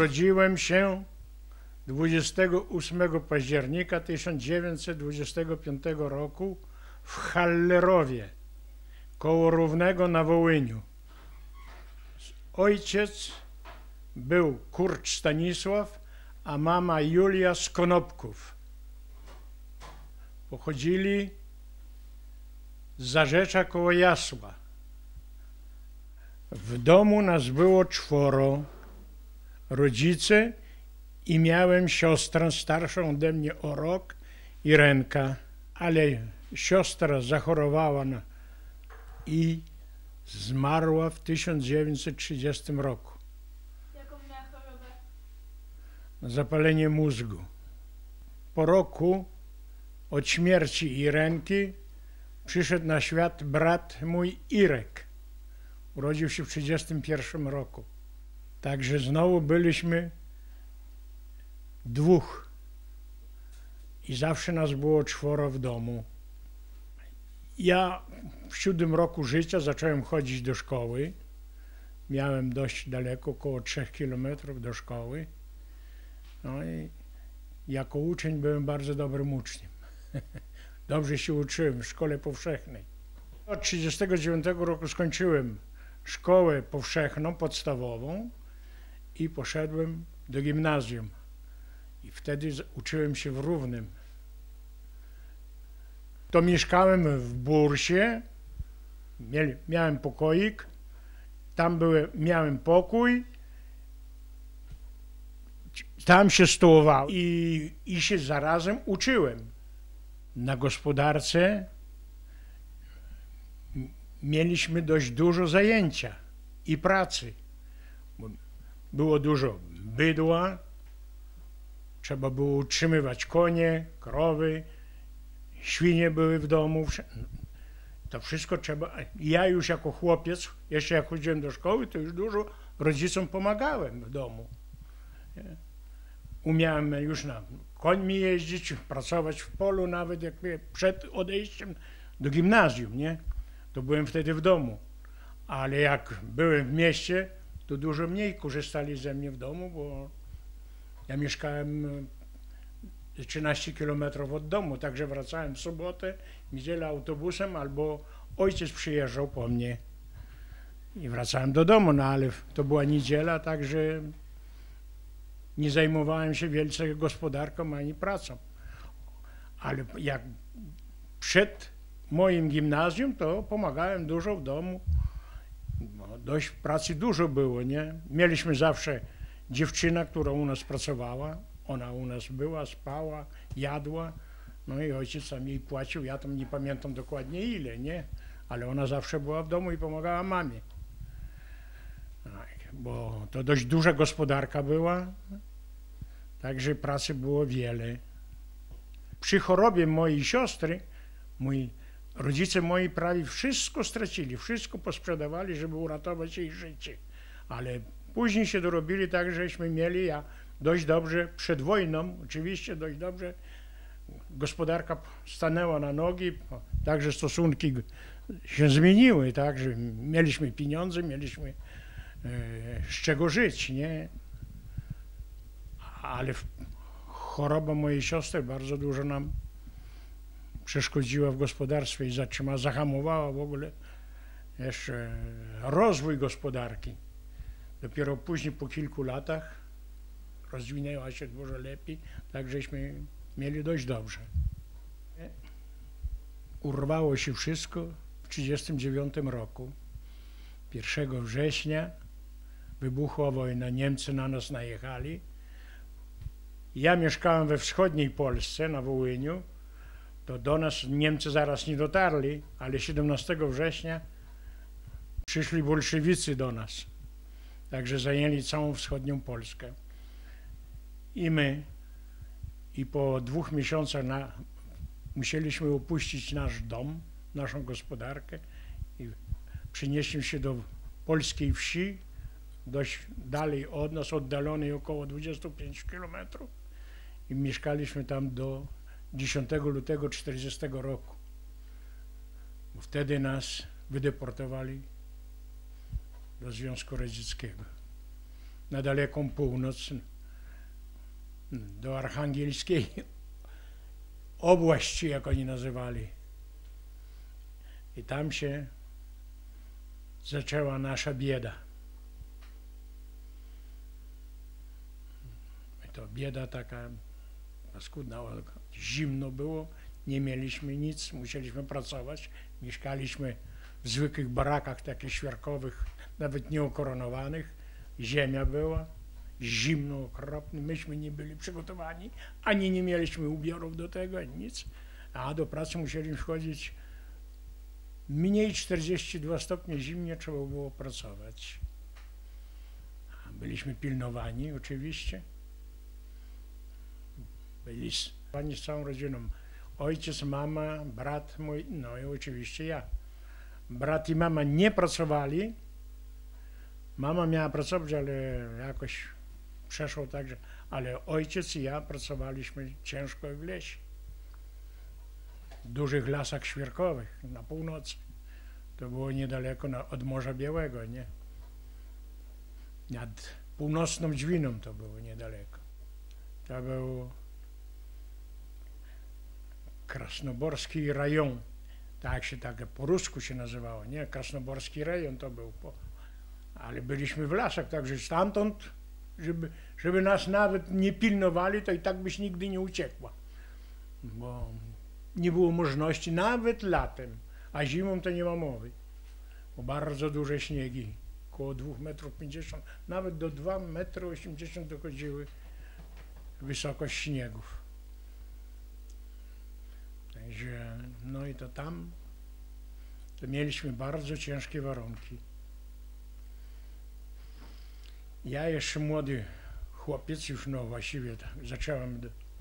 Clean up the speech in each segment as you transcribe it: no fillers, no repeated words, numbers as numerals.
Urodziłem się 28 października 1925 roku w Hallerowie, koło Równego na Wołyniu. Ojciec był Kurcz Stanisław, a mama Julia z Konopków. Pochodzili z Zarzecza koło Jasła. W domu nas było 4. Rodzice i miałem siostrę starszą ode mnie o rok, Irenka, ale siostra zachorowała i zmarła w 1930 roku. Jaką miała chorobę? Zapalenie mózgu. Po roku od śmierci Irenki przyszedł na świat brat mój Irek. Urodził się w 1931 roku. Także znowu byliśmy 2. I zawsze nas było 4 w domu. Ja w 7 roku życia zacząłem chodzić do szkoły. Miałem dość daleko, około 3 kilometrów do szkoły. No i jako uczeń byłem bardzo dobrym uczniem. Dobrze się uczyłem w szkole powszechnej. Od 1939 roku skończyłem szkołę powszechną, podstawową i poszedłem do gimnazjum. I wtedy uczyłem się w Równym. To mieszkałem w bursie, miałem pokoik, tam miałem pokój, tam się stołowałem i się zarazem uczyłem. Na gospodarce mieliśmy dość dużo zajęcia i pracy. Było dużo bydła, trzeba było utrzymywać konie, krowy, świnie były w domu. To wszystko trzeba. Ja już jako chłopiec, jeszcze jak chodziłem do szkoły, to już dużo rodzicom pomagałem w domu. Umiałem już na końmi jeździć, pracować w polu, nawet jak przed odejściem do gimnazjum, nie? To byłem wtedy w domu. Ale jak byłem w mieście, to dużo mniej korzystali ze mnie w domu, bo ja mieszkałem 13 kilometrów od domu, także wracałem w sobotę, niedzielę autobusem, albo ojciec przyjeżdżał po mnie i wracałem do domu, no ale to była niedziela, także nie zajmowałem się wielce gospodarką ani pracą. Ale jak przed moim gimnazjum, to pomagałem dużo w domu. No, dość pracy dużo było, nie? Mieliśmy zawsze dziewczynę, która u nas pracowała. Ona u nas była, spała, jadła. No i ojciec tam jej płacił. Ja tam nie pamiętam dokładnie ile, nie? Ale ona zawsze była w domu i pomagała mamie. Bo to dość duża gospodarka była. Także pracy było wiele. Przy chorobie mojej siostry, rodzice moi prawie wszystko stracili, wszystko posprzedawali, żeby uratować jej życie. Ale później się dorobili tak, żeśmy mieli, ja dość dobrze, przed wojną oczywiście dość dobrze, gospodarka stanęła na nogi, także stosunki się zmieniły, tak, że mieliśmy pieniądze, mieliśmy z czego żyć, nie? Ale choroba mojej siostry bardzo dużo nam przeszkodziła w gospodarstwie i zahamowała w ogóle jeszcze rozwój gospodarki. Dopiero później, po kilku latach, rozwinęła się dużo lepiej, tak żeśmy mieli dość dobrze. Urwało się wszystko w 1939 roku. 1 września wybuchła wojna, Niemcy na nas najechali. Ja mieszkałem we wschodniej Polsce, na Wołyniu. To do nas Niemcy zaraz nie dotarli, ale 17 września przyszli bolszewicy do nas. Także zajęli całą wschodnią Polskę. I po 2 miesiącach musieliśmy opuścić nasz dom, naszą gospodarkę i przenieśliśmy się do polskiej wsi, dość dalej od nas, oddalonej około 25 kilometrów i mieszkaliśmy tam do 10 lutego 1940 roku. Bo wtedy nas wydeportowali do Związku Radzieckiego. na daleką północ, do Archangielskiej obłaści, jak oni nazywali. I tam się zaczęła nasza bieda. I to bieda taka paskudna, zimno było, nie mieliśmy nic, musieliśmy pracować, mieszkaliśmy w zwykłych barakach takich świerkowych, nawet nieokoronowanych, ziemia była, zimno, okropne, myśmy nie byli przygotowani, ani nie mieliśmy ubiorów do tego, ani nic, a do pracy musieliśmy chodzić mniej 42 stopnie zimnie, trzeba było pracować. Byliśmy pilnowani oczywiście, byli z całą rodziną, ojciec, mama, brat mój, no i oczywiście ja. Brat i mama nie pracowali, mama miała pracować, ale jakoś przeszło tak, że, ale ojciec i ja pracowaliśmy ciężko w lesie, w dużych lasach świerkowych na północy. To było niedaleko od Morza Białego, nie? Nad północną Dźwiną to było niedaleko. To był Krasnoborski rejon, tak się tak po rusku się nazywało, nie? Krasnoborski rejon to był, ale byliśmy w lasach, także stamtąd, żeby nas nawet nie pilnowali, to i tak byś nigdy nie uciekła, bo nie było możliwości nawet latem, a zimą to nie ma mowy, bo bardzo duże śniegi, około 2,50 m, nawet do 2,80 m dochodziły wysokość śniegów. Także, no i to tam to mieliśmy bardzo ciężkie warunki. Ja jeszcze młody chłopiec, już no właściwie zacząłem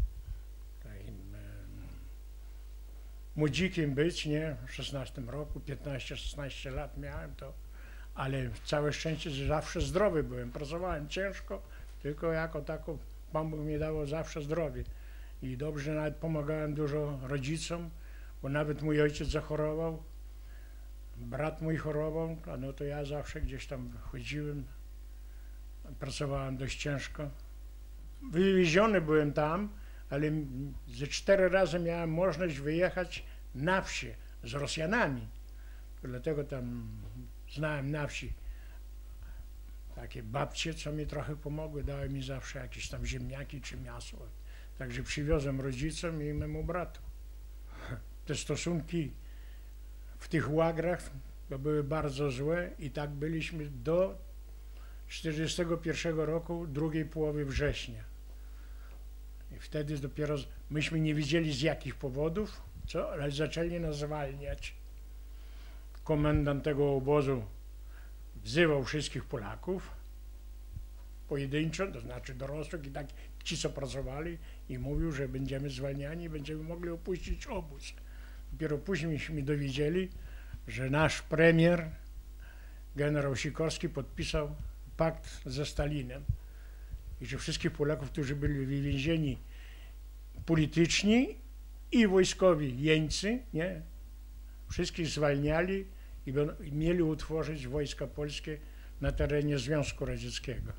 młodzikiem być, nie? W 16 roku, 15-16 lat miałem to, ale całe szczęście, że zawsze zdrowy byłem, pracowałem ciężko, tylko jako tako Pan Bóg mi dawał zawsze zdrowie. I dobrze nawet pomagałem dużo rodzicom, bo nawet mój ojciec zachorował, brat mój chorował, a no to ja zawsze gdzieś tam chodziłem, pracowałem dość ciężko. Wywieziony byłem tam, ale ze 4 razy miałem możliwość wyjechać na wsie z Rosjanami. Dlatego tam znałem na wsi takie babcie, co mi trochę pomogły, dały mi zawsze jakieś tam ziemniaki czy mięso. Także przywiozłem rodzicom i memu bratu. Te stosunki w tych łagrach to były bardzo złe i tak byliśmy do 1941 roku, drugiej połowy września. I wtedy dopiero myśmy nie wiedzieli z jakich powodów, ale zaczęli nas zwalniać. Komendant tego obozu wzywał wszystkich Polaków pojedynczo, to znaczy dorosłych i tak ci, co pracowali, i mówił, że będziemy zwalniani i będziemy mogli opuścić obóz. Dopiero późniejśmy dowiedzieli, że nasz premier, generał Sikorski, podpisał pakt ze Stalinem i że wszystkich Polaków, którzy byli więzieni polityczni i wojskowi jeńcy, nie, wszystkich zwalniali i mieli utworzyć wojska polskie na terenie Związku Radzieckiego.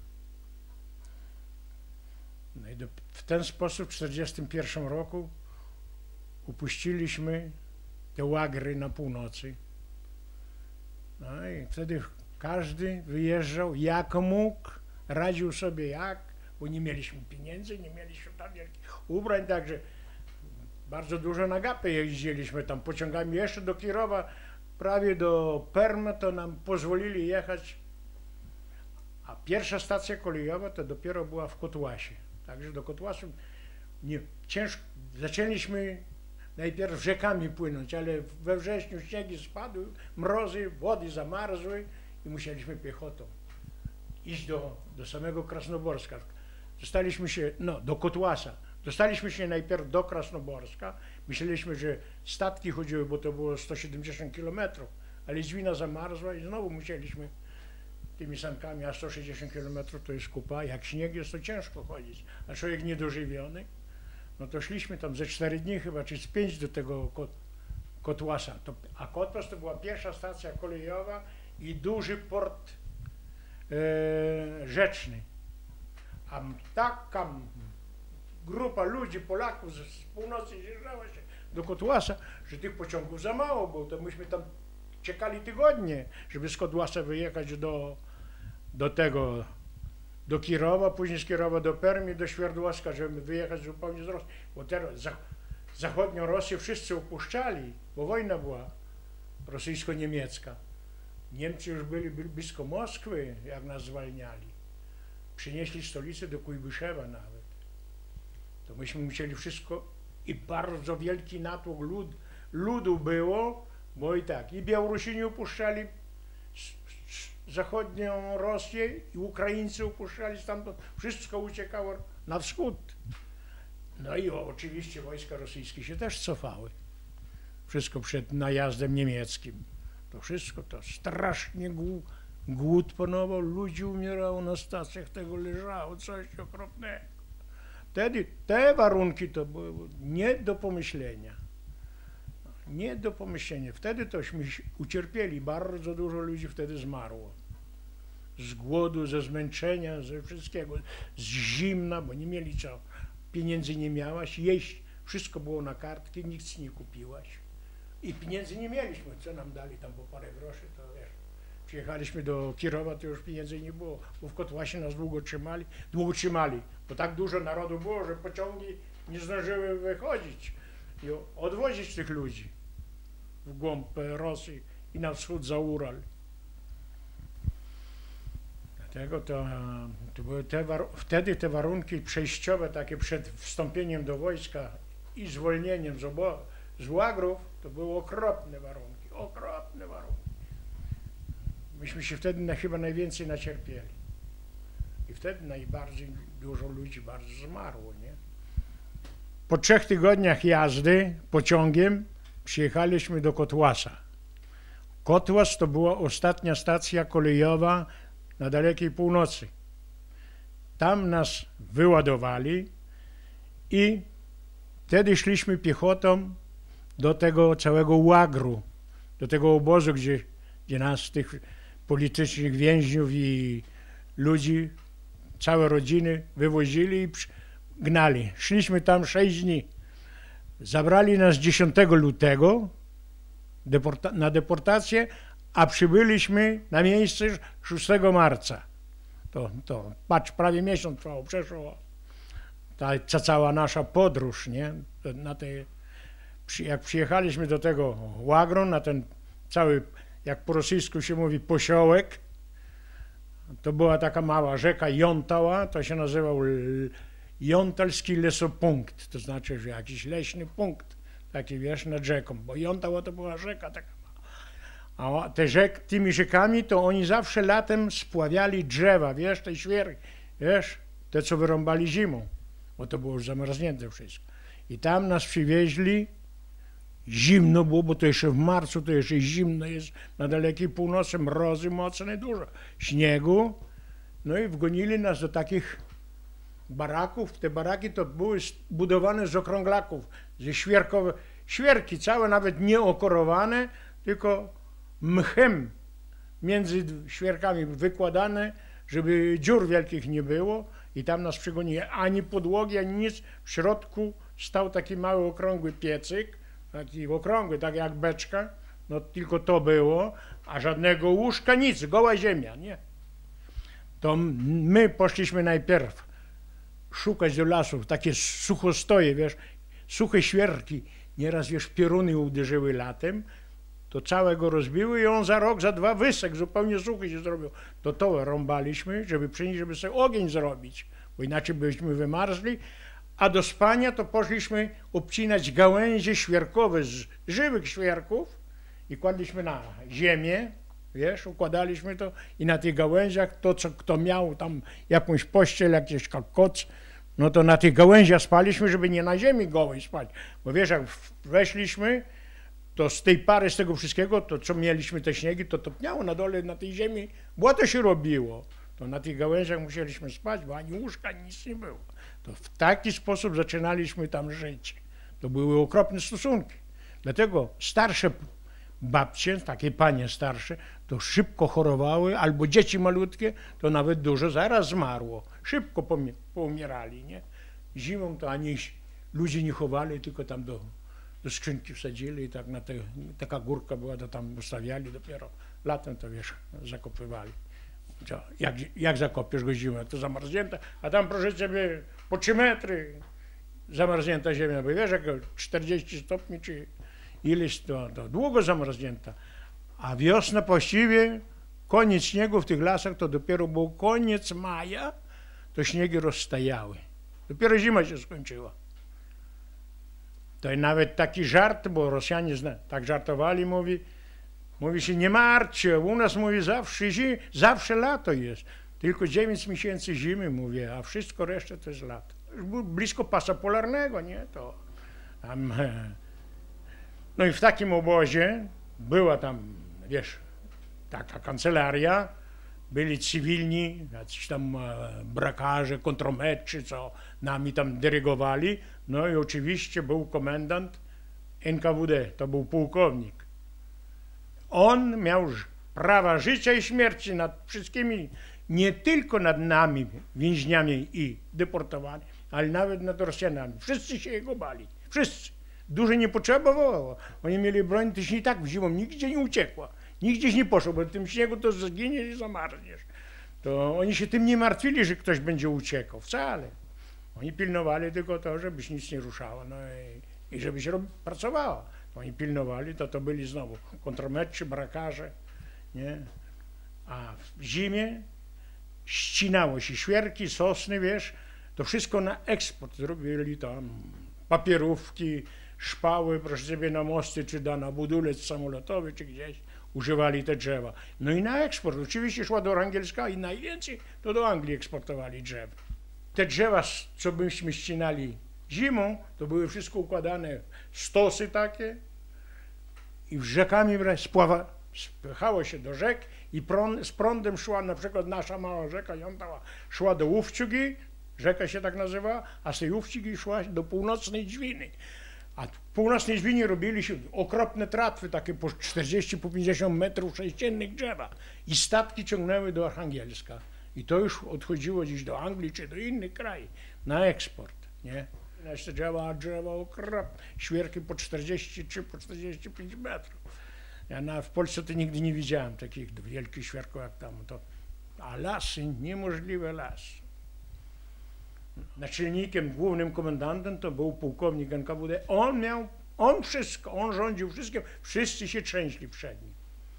No i w ten sposób w 1941 roku upuściliśmy te łagry na północy. No i wtedy każdy wyjeżdżał jak mógł, radził sobie jak, bo nie mieliśmy pieniędzy, nie mieliśmy tam wielkich ubrań, także bardzo dużo na gapę jeździliśmy tam pociągami jeszcze do Kirowa, prawie do Permy, to nam pozwolili jechać, a pierwsza stacja kolejowa to dopiero była w Kotłasie. Także do Kotłasu ciężko, zaczęliśmy najpierw rzekami płynąć, ale we wrześniu śniegi spadły, mrozy, wody zamarzły i musieliśmy piechotą iść do samego Krasnoborska. Dostaliśmy się, no, do Kotłasa. Dostaliśmy się najpierw do Krasnoborska. Myśleliśmy, że statki chodziły, bo to było 170 km, ale Dźwina zamarzła i znowu musieliśmy tymi sankami, a 160 km to jest kupa. Jak śnieg jest, to ciężko chodzić, a człowiek niedożywiony. No to szliśmy tam ze 4 dni chyba, czy z 5 do tego Kotłasa. A Kotłas to była pierwsza stacja kolejowa i duży port rzeczny. a taka grupa ludzi, Polaków z północy zjeżdżała się do Kotłasa, że tych pociągów za mało było, to myśmy tam czekali tygodnie, żeby z Kotłasa wyjechać do Kirowa, później z Kirowa do Permii, do Świerdłowska, żeby wyjechać zupełnie z Rosji, bo teraz zachodnią Rosję wszyscy opuszczali, bo wojna była rosyjsko-niemiecka. Niemcy już byli blisko Moskwy, jak nas zwalniali. Przynieśli stolicę do Kujbyszewa nawet. To myśmy musieli wszystko i bardzo wielki natłok ludu było, bo i tak, i Białorusini opuszczali zachodnią Rosję, i Ukraińcy opuszczali stamtąd, wszystko uciekało na wschód. No i oczywiście wojska rosyjskie się też cofały. Wszystko przed najazdem niemieckim. To wszystko to strasznie głód panował, ludzi umierało na stacjach, tego leżało, coś okropnego. Wtedy te warunki to były nie do pomyślenia. Nie do pomyślenia. Wtedy tośmy ucierpieli, bardzo dużo ludzi wtedy zmarło. Z głodu, ze zmęczenia, ze wszystkiego, z zimna, bo nie mieli co. Pieniędzy nie miałaś, jeść, wszystko było na kartki, nic nie kupiłaś. I pieniędzy nie mieliśmy, co nam dali tam po parę groszy, to wiesz. Przyjechaliśmy do Kirowa, to już pieniędzy nie było, bo w Kotłasie nas długo trzymali, bo tak dużo narodu było, że pociągi nie zdążyły wychodzić i odwozić tych ludzi w głąb Rosji i na wschód za Ural. Dlatego to były wtedy te warunki przejściowe, takie przed wstąpieniem do wojska i zwolnieniem z łagrów, to były okropne warunki, okropne warunki. Myśmy się wtedy chyba najwięcej nacierpieli. I wtedy najbardziej dużo ludzi bardzo zmarło, nie? Po 3 tygodniach jazdy pociągiem przyjechaliśmy do Kotłasa. Kotłas to była ostatnia stacja kolejowa na dalekiej północy. Tam nas wyładowali i wtedy szliśmy piechotą do tego całego łagru, do tego obozu, gdzie nas, tych politycznych więźniów i ludzi, całe rodziny wywozili i gnali. Szliśmy tam 6 dni. Zabrali nas 10 lutego na deportację, a przybyliśmy na miejsce 6 marca. To patrz, prawie miesiąc trwało, przeszło ta cała nasza podróż, nie? Jak przyjechaliśmy do tego łagru, na ten cały, jak po rosyjsku się mówi, posiołek, to była taka mała rzeka Jątała, to się nazywał Jątalski lesopunkt, to znaczy, że jakiś leśny punkt, taki wiesz, nad rzeką, bo Jątała to była rzeka taka mała. A tymi rzekami to oni zawsze latem spławiali drzewa, wiesz, te świerki, wiesz, te co wyrąbali zimą, bo to było już zamarznięte wszystko. I tam nas przywieźli, zimno było, bo to jeszcze w marcu, to jeszcze zimno jest, na dalekiej północy, mrozy mocne, dużo śniegu, no i wgonili nas do takich baraków. Te baraki to były budowane z okrąglaków, ze świerki całe, nawet nie okorowane, tylko mchem między świerkami wykładane, żeby dziur wielkich nie było, i tam nas przygonili. Ani podłogi, ani nic. W środku stał taki mały okrągły piecyk, taki okrągły, tak jak beczka, no tylko to było, a żadnego łóżka, nic, goła ziemia, nie? To my poszliśmy najpierw szukać do lasów, takie suchostoje, wiesz, suche świerki, nieraz, wiesz, pioruny uderzyły latem, to całego rozbiły i on za rok, za 2 wysek, zupełnie suchy się zrobił. To rąbaliśmy, żeby przynieść, żeby sobie ogień zrobić, bo inaczej byśmy wymarzli, a do spania to poszliśmy obcinać gałęzie świerkowe z żywych świerków i kładliśmy na ziemię, wiesz, układaliśmy to i na tych gałęziach to, kto miał tam jakąś pościel, jakiś koc, no to na tych gałęziach spaliśmy, żeby nie na ziemi gołej spać, bo wiesz, jak weszliśmy, to z tej pary, z tego wszystkiego, to co mieliśmy te śniegi, to topniało na dole, na tej ziemi, błoto się robiło. To na tych gałęziach musieliśmy spać, bo ani łóżka, nic nie było. To w taki sposób zaczynaliśmy tam żyć. To były okropne stosunki. Dlatego starsze babcie, takie panie starsze, to szybko chorowały, albo dzieci malutkie, to nawet dużo zaraz zmarło. Szybko poumierali, nie? Zimą to ani ludzie nie chowali, tylko tam do skrzynki wsadzili i tak taka górka była, to tam ustawiali, dopiero latem to wiesz, zakopywali. Jak zakopiesz go zimą, to zamarznięta, a tam proszę ciebie po 3 metry zamarznięta ziemia, bo wiesz, jak 40 stopni czy ileś, to długo zamarznięta. A wiosna właściwie, koniec śniegu w tych lasach to dopiero był koniec maja, to śniegi rozstajały. Dopiero zima się skończyła. To nawet taki żart, bo Rosjanie tak żartowali, mówi się, nie martwcie, u nas mówi zawsze lato jest. Tylko 9 miesięcy zimy, mówię, a wszystko resztę to jest lato. Blisko pasa polarnego, nie? To tam, no i w takim obozie była tam, wiesz, taka kancelaria, byli cywilni, jacyś tam brakarze, kontrometrzy, co nami tam dyrygowali. No i oczywiście był komendant NKWD, to był pułkownik. On miał prawa życia i śmierci nad wszystkimi, nie tylko nad nami, więźniami i deportowani, ale nawet nad Rosjanami. Wszyscy się jego bali, wszyscy. Dużo nie potrzebowało. Oni mieli broń, to się i tak w zimą nigdzie nie uciekła. Nigdzieś nie poszło, bo w tym śniegu to zginiesz i zamarzniesz. To oni się tym nie martwili, że ktoś będzie uciekał. Wcale. Oni pilnowali tylko to, żebyś nic nie ruszało, no i żebyś pracowała. Oni pilnowali, to byli znowu kontrometrzy, brakarze, nie? A w zimie ścinało się świerki, sosny, wiesz, to wszystko na eksport zrobili tam. Papierówki, szpały, proszę ciebie, na mosty, czy na budulec samolotowy, czy gdzieś używali te drzewa. No i na eksport. Oczywiście szła do Angielska i najwięcej to do Anglii eksportowali drzew. Te drzewa, co byśmy ścinali zimą, to były wszystko układane w stosy takie i w rzekami spychało się do rzek i z prądem szła, na przykład nasza mała rzeka Jątała szła do Łówczygi, rzeka się tak nazywa, a z tej Łówczygi szła do Północnej Dźwiny. A w Północnej Dźwinie robili się okropne tratwy, takie po 40, po 50 metrów sześciennych drzewa i statki ciągnęły do Archangielska. I to już odchodziło gdzieś do Anglii czy do innych krajów na eksport, nie? Te drzewa okropne, świerki po 43, po 45 metrów. Ja w Polsce to nigdy nie widziałem takich wielkich świerków jak tam. A lasy, niemożliwe lasy. Naczelnikiem, głównym komendantem to był pułkownik NKWD. On wszystko, on rządził wszystkim, wszyscy się trzęśli przed nim.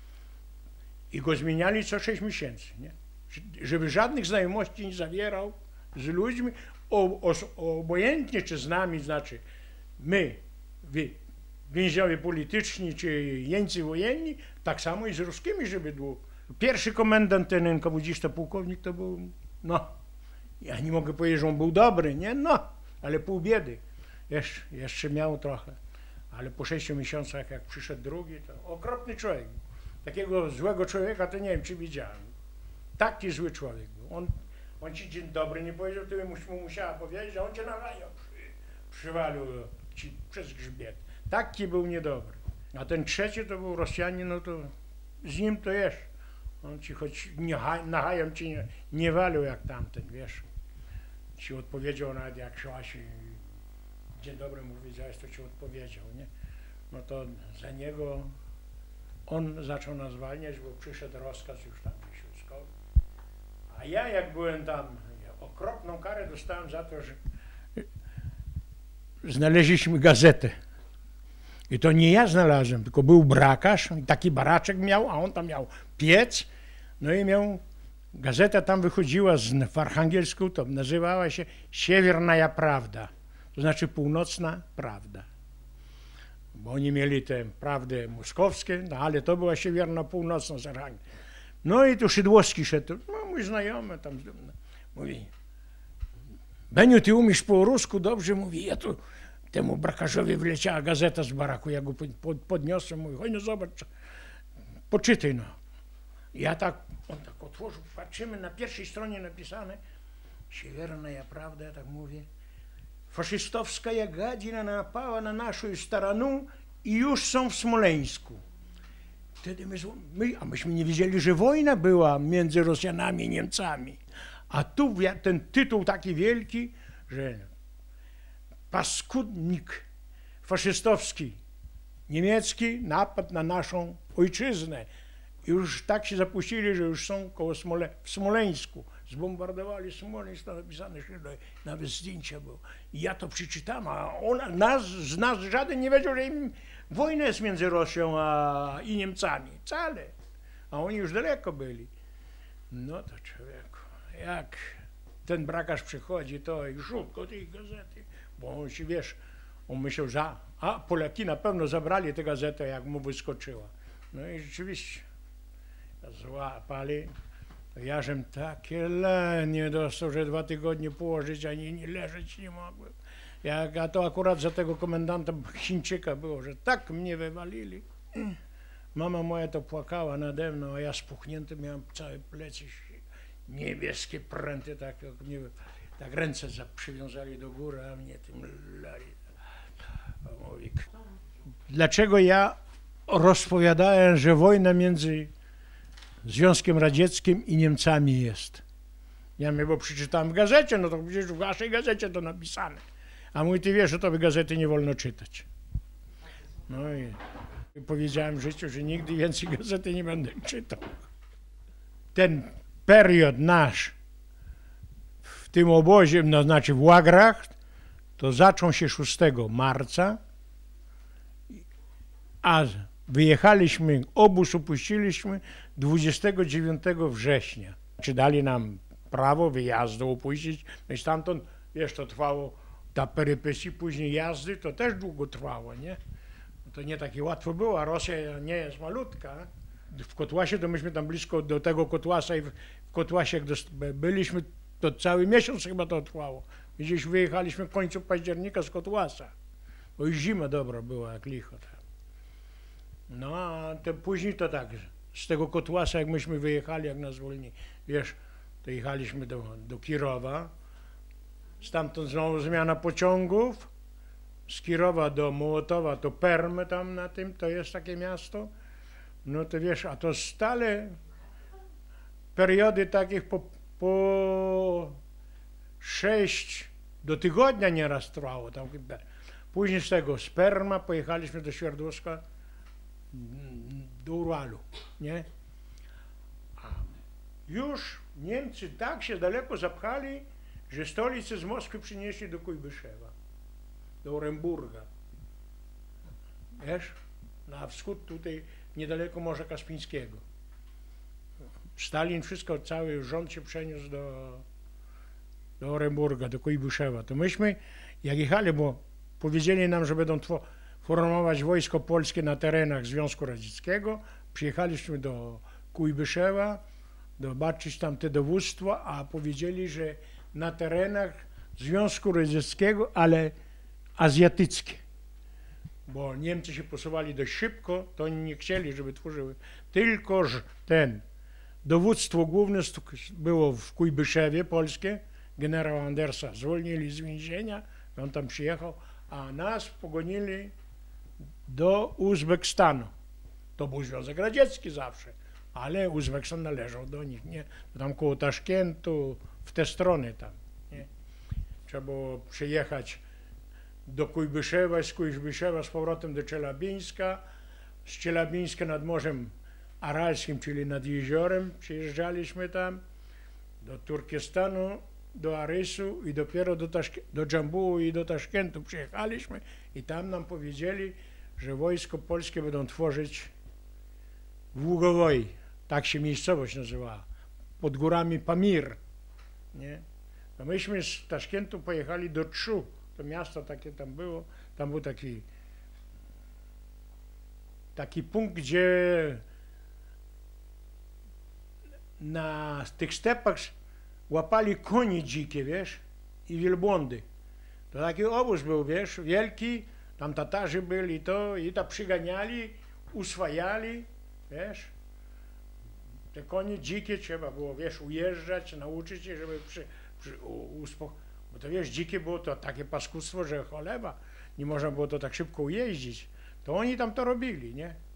I go zmieniali co 6 miesięcy, nie? Żeby żadnych znajomości nie zawierał z ludźmi, obojętnie czy z nami, znaczy my, więźniowie polityczni czy jeńcy wojenni, tak samo i z ruskimi, żeby było. Pierwszy komendant, ten NKWDzista, pułkownik, to był, no, ja nie mogę powiedzieć, że on był dobry, nie, no, ale pół biedy. Jeszcze miał trochę, ale po 6 miesiącach, jak przyszedł drugi, to okropny człowiek. Takiego złego człowieka to nie wiem, czy widziałem. Taki zły człowiek był. On ci dzień dobry nie powiedział, ty mu musiała powiedzieć, a on cię na rajo przywalił ci przez grzbiet. Taki był niedobry. A ten trzeci to był Rosjanin, no to z nim to jest. On ci choć na hajem ci nie walił jak tamten, wiesz. Ci odpowiedział nawet jak szłaś i dzień dobry mu powiedziałeś, to ci odpowiedział, nie? No to za niego on zaczął nas zwalniać, bo przyszedł rozkaz już tam gdzieś wojskowy. A ja jak byłem tam, okropną karę dostałem za to, że znaleźliśmy gazetę. I to nie ja znalazłem, tylko był brakarz, taki baraczek miał, a on tam miał piec, no i miał, gazeta tam wychodziła w Archangelsku, to nazywała się Siewierna Prawda, to znaczy Północna Prawda. Bo oni mieli te prawdy moskowskie, no ale to była Siewierna, Północna z Archangelsku. No i tu Szydłowski szedł, no mój znajomy tam, mówi, Beniu, ty umiesz po rusku dobrze? Mówi, ja tu temu brakarzowi wyleciała gazeta z baraku, ja go podniosłem, mówi, chodź no zobacz, poczytaj no. Ja tak, on tak otworzył, patrzymy, na pierwszej stronie napisane, Siewierna Prawda, ja tak mówię, faszystowska gadina napała na naszą staranu i już są w Smoleńsku. wtedy myśmy nie wiedzieli, że wojna była między Rosjanami i Niemcami. A tu ten tytuł taki wielki, że paskudnik faszystowski niemiecki napadł na naszą ojczyznę. I już tak się zapuścili, że już są koło w Smoleńsku. Zbombardowali Smoleńsk, to napisane, że nawet zdjęcia było. I ja to przeczytałem, a z nas żaden nie wiedział, że im wojna jest między Rosją i Niemcami. Wcale. A oni już daleko byli. No to człowieku, jak ten brakarz przychodzi, to i szybko tej gazety, bo on się, wiesz, on myślał, że Polaki na pewno zabrali tę gazetę, jak mu wyskoczyła. No i rzeczywiście złapali. To ja żem takie lenie dostał, że 2 tygodnie położyć, ani nie leżeć nie mogłem. A to akurat za tego komendanta Chińczyka było, że tak mnie wywalili. Mama moja to płakała nade mną, a ja spuchnięty miałem całe plecy, niebieskie pręty, tak jak mnie, tak ręce przywiązali do góry, a mnie tym lali. Dlaczego ja rozpowiadałem, że wojna między Związkiem Radzieckim i Niemcami jest? Ja mówię, bo przeczytałem w gazecie, no to przecież w waszej gazecie to napisane. A mój, ty wiesz, że tobie gazety nie wolno czytać. No i powiedziałem w życiu, że nigdy więcej gazety nie będę czytał. Ten period nasz w tym obozie, no znaczy w łagrach, to zaczął się 6 marca, a wyjechaliśmy, obóz opuściliśmy 29 września. Czy dali nam prawo wyjazdu opuścić? No i stamtąd, wiesz, to trwało, ta perypetii później jazdy, to też długo trwało, nie? To nie takie łatwo było, a Rosja nie jest malutka. W Kotłasie to myśmy tam blisko do tego Kotłasa i w Kotłasie jak byliśmy, to cały miesiąc chyba to trwało. Gdzieś wyjechaliśmy w końcu października z Kotłasa, bo już zima dobra była jak licho. No a to później to tak, z tego Kotłasa jak myśmy wyjechali, jak nas zwolnili, wiesz, to jechaliśmy do Kirowa, stamtąd znowu zmiana pociągów, z Kirowa do Mołotowa, to Perm tam na tym, to jest takie miasto, no to wiesz, a to stale periody takich po 6 do tygodnia nieraz trwało. Tam. Później z tego, z Perma pojechaliśmy do Świerdłowska, do Uralu, nie? A już Niemcy tak się daleko zapchali, że stolicę z Moskwy przynieśli do Kujbyszewa, do Oremburga. Wiesz? Na wschód tutaj, niedaleko Morza Kaspińskiego. Stalin wszystko, cały rząd się przeniósł do Oremburga, do Kujbyszewa. To myśmy, jak jechali, bo powiedzieli nam, że będą formować wojsko polskie na terenach Związku Radzieckiego, przyjechaliśmy do Kujbyszewa, zobaczyć tam te dowództwo, a powiedzieli, że na terenach Związku Radzieckiego, ale azjatyckie. Bo Niemcy się posuwali dość szybko, to oni nie chcieli, żeby tworzyły. Tylko że dowództwo główne było w Kujbyszewie polskie, generał Andersa zwolnili z więzienia, on tam przyjechał, a nas pogonili do Uzbekistanu. To był Związek Radziecki zawsze, ale Uzbekistan należał do nich, nie? Tam koło Taszkentu, w te strony tam, nie? Trzeba było przyjechać do Kujbyszewa, z Kujbyszewa z powrotem do Czelabińska, z Czelabińska nad Morzem Aralskim, czyli nad jeziorem, przyjeżdżaliśmy tam, do Turkestanu, do Arysu i dopiero do Dżambułu i do Taszkentu przyjechaliśmy i tam nam powiedzieli, że wojsko polskie będą tworzyć w Ługowoji, tak się miejscowość nazywała, pod górami Pamir, nie? No myśmy z Taszkentu pojechali do Czu, to miasto takie tam było, tam był taki punkt, gdzie na tych stepach łapali konie dzikie, wiesz, i wielbłądy. To taki obóz był, wiesz, wielki, tam Tatarzy byli i to przyganiali, uswajali, wiesz. Te konie dzikie trzeba było, wiesz, ujeżdżać, nauczyć je, żeby bo to wiesz, dzikie było to takie paskudztwo, że choleba, nie można było to tak szybko ujeździć. To oni tam to robili, nie?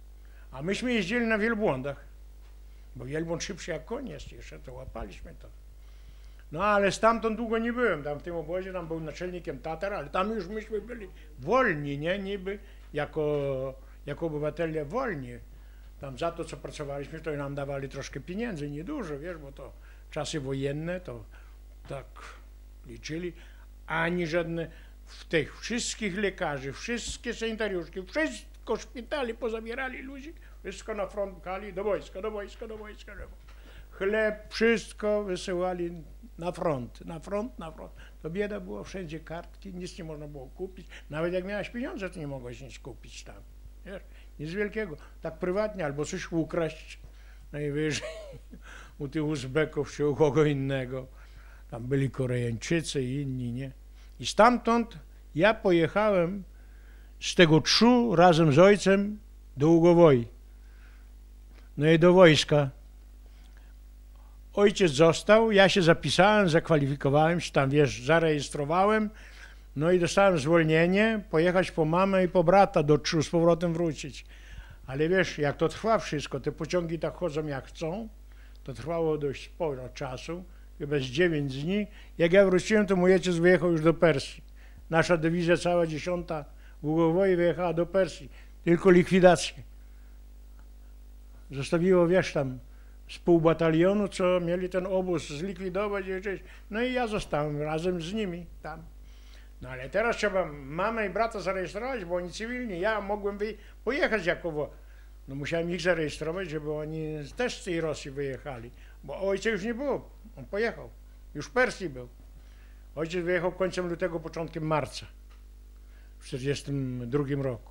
A myśmy jeździli na wielbłądach, bo wielbłąd szybszy jak koń jest jeszcze, to łapaliśmy to. No ale stamtąd długo nie byłem, tam w tym obozie, tam był naczelnikiem Tatar, ale tam już myśmy byli wolni, nie, niby jako obywatele wolni. Tam za to, co pracowaliśmy, to nam dawali troszkę pieniędzy, niedużo, wiesz, bo to czasy wojenne, to tak liczyli, ani żadne, w tych wszystkich lekarzy, wszystkie sanitariuszki, wszystko szpitali pozabierali ludzi, wszystko na front pchali, do wojska, do wojska, do wojska. Chleb, wszystko wysyłali na front, na front, na front. To bieda było, wszędzie kartki, nic nie można było kupić. Nawet jak miałeś pieniądze, to nie mogłeś nic kupić tam. Wiesz? Nic wielkiego. Tak prywatnie, albo coś ukraść najwyżej u tych Uzbeków czy u kogo innego. Tam byli Koreańczycy i inni, nie? I stamtąd ja pojechałem z tego Czu razem z ojcem do Ugowoi. No i do wojska. Ojciec został, ja się zapisałem, zakwalifikowałem się tam, wiesz, zarejestrowałem, no i dostałem zwolnienie, pojechać po mamę i po brata do Czu, z powrotem wrócić. Ale wiesz, jak to trwa wszystko, te pociągi tak chodzą jak chcą, to trwało dość sporo czasu, chyba z 9 dni. Jak ja wróciłem, to mój ojciec wyjechał już do Persji. Nasza dywizja cała 10. w Ugowoi wyjechała do Persji, tylko likwidację. Zostawiło, wiesz, tam z pół batalionu, co mieli ten obóz zlikwidować. No i ja zostałem razem z nimi tam. No ale teraz trzeba mamę i brata zarejestrować, bo oni cywilni. Ja mogłem pojechać jako, no musiałem ich zarejestrować, żeby oni też z tej Rosji wyjechali. Bo ojca już nie było, on pojechał, już w Persji był. Ojciec wyjechał końcem lutego, początkiem marca w 1942 roku.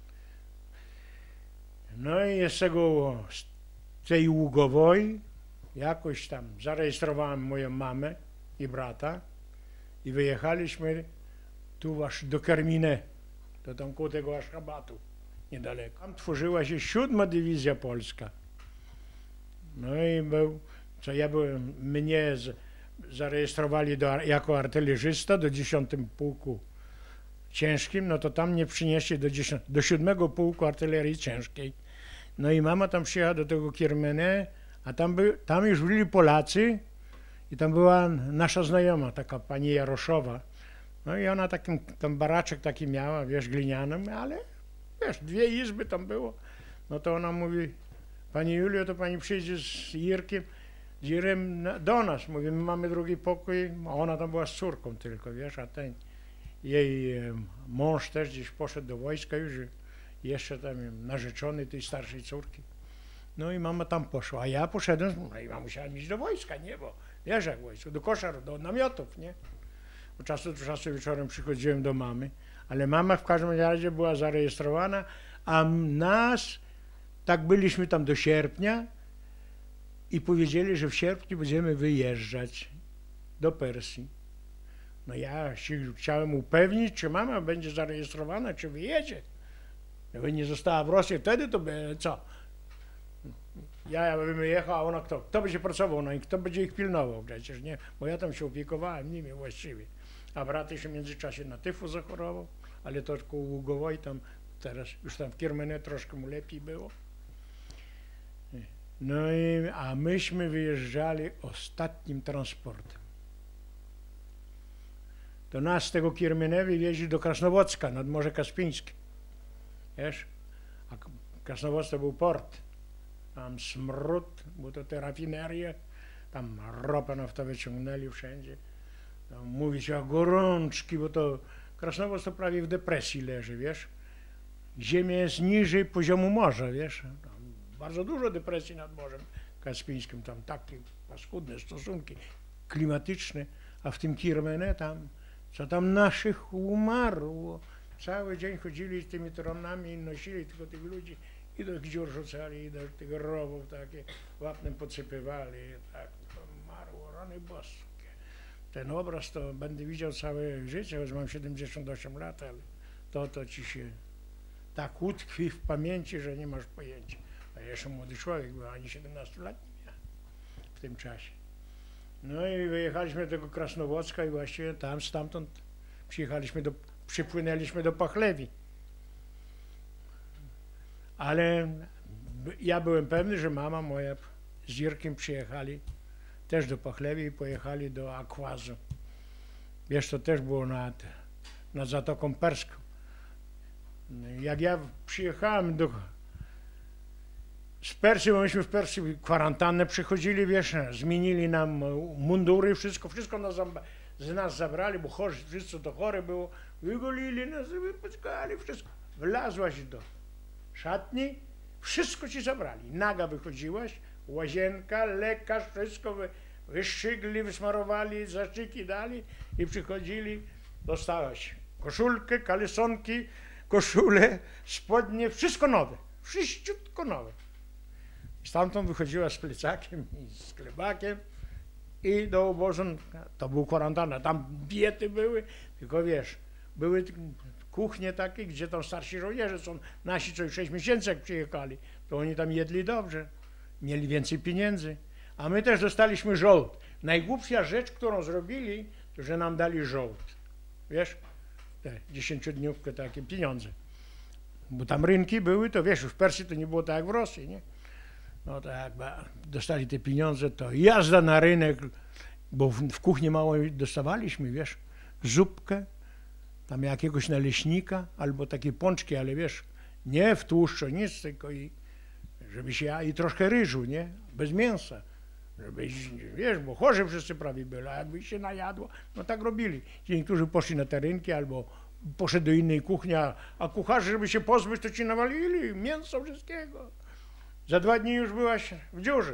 No i z tej Ugowoi jakoś tam zarejestrowałem moją mamę i brata i wyjechaliśmy tu aż do Kermine, to tam koło tego Aszchabatu, niedaleko. Tam tworzyła się 7. Dywizja Polska. No i mnie zarejestrowali jako artylerzysta do 10. Pułku Ciężkim, no to tam mnie przynieśli do 7. Pułku Artylerii Ciężkiej. No i mama tam przyjechała do tego Kermene, a tam już byli Polacy i tam była nasza znajoma, taka pani Jaroszowa. No i ona tam baraczek taki miała, wiesz, glinianym, ale wiesz, 2 izby tam było. No to ona mówi, pani Julio, to pani przyjdzie z Jirem do nas. Mówi, my mamy drugi pokój, a ona tam była z córką tylko, wiesz, a ten jej mąż też gdzieś poszedł do wojska już, jeszcze tam narzeczony tej starszej córki. No i mama tam poszła, a ja poszedłem, no i ja musiałem iść do wojska, nie, bo wiesz jak wojsko, do koszar, do namiotów, nie. Od czasu do czasu wieczorem przychodziłem do mamy, ale mama w każdym razie była zarejestrowana, a nas, tak byliśmy tam do sierpnia i powiedzieli, że w sierpniu będziemy wyjeżdżać do Persji. No ja się chciałem upewnić, czy mama będzie zarejestrowana, czy wyjedzie. Gdyby nie została w Rosji, wtedy to by co? Ja bym jechał, a ona kto? Kto będzie pracował, no i kto będzie ich pilnował przecież, nie? Bo ja tam się opiekowałem nimi właściwie. A brat jeszcze w międzyczasie na tyfu zachorował, ale to tylko u Ugowoi tam teraz, już tam w Kermene troszkę mu lepiej było. No a myśmy wyjeżdżali ostatnim transportem. To nas z tego Kermene wywieźli do Krasnowocka nad Morze Kaspijskie. Wiesz? A Krasnowodsk to był port. Tam smród, bo to te rafinerie, tam ropę naftową ciągnęli wszędzie. Tam mówi się o gorączki, bo to Krasnowodsk to prawie w depresji leży, wiesz. Ziemia jest niżej poziomu morza, wiesz. Tam bardzo dużo depresji nad Morzem Kaspijskim, tam takie paskudne stosunki klimatyczne, a w tym Kermene tam, co tam naszych umarło. Cały dzień chodzili z tymi tronami i nosili tylko tych ludzi i do dziur rzucali, i do tych rowów takie wapnem podsypywali. Tak, to marło, rany boskie. Ten obraz to będę widział całe życie, choć mam 78 lat, ale to ci się tak utkwi w pamięci, że nie masz pojęcia. A ja jeszcze młody człowiek był, ani 17 lat nie miałem w tym czasie. No i wyjechaliśmy do tego Krasnowocka i właściwie tam, stamtąd przypłynęliśmy do Pachlewi. Ale ja byłem pewny, że mama moja z Jirkiem przyjechali też do Pachlewi i pojechali do Akwazu. Wiesz, to też było nad Zatoką Perską. Jak ja przyjechałem z Persji, bo myśmy w Persji kwarantannę przychodzili, wiesz, zmienili nam mundury, wszystko z nas zabrali, bo chorzy, wszyscy to chore było, wygolili nas, wypuszczali, wszystko. Wlazłaś do szatni, wszystko ci zabrali. Naga wychodziłaś, łazienka, lekarz, wszystko wyszczygli, wysmarowali, zaczyki dali i przychodzili, dostałaś koszulkę, kalesonki, koszulę, spodnie, wszystko nowe, wszystko nowe. Stamtąd wychodziła z plecakiem i z klebakiem i do obozu, to był kwarantanna, tam diety były, tylko wiesz, były kuchnie takie, gdzie tam starsi żołnierze są, nasi co już 6 miesięcy jak przyjechali, to oni tam jedli dobrze, mieli więcej pieniędzy, a my też dostaliśmy żołd. Najgłupsza rzecz, którą zrobili, to że nam dali żołd, wiesz, te 10-dniówkę takie pieniądze, bo tam rynki były, to wiesz, w Persji to nie było tak jak w Rosji, nie? No to jak dostali te pieniądze, to jazda na rynek, bo w kuchni mało dostawaliśmy, wiesz, zupkę, tam jakiegoś naleśnika, albo takie pączki, ale wiesz, nie w tłuszczu, nic, tylko i troszkę ryżu, nie, bez mięsa, żebyś, wiesz, bo chorzy wszyscy prawie byli, a jakby się najadło, no tak robili. Niektórzy poszli na te rynki, albo poszedł do innej kuchni, a kucharze, żeby się pozbyć, to ci nawalili mięso wszystkiego. Za 2 dni już byłaś w dziurze.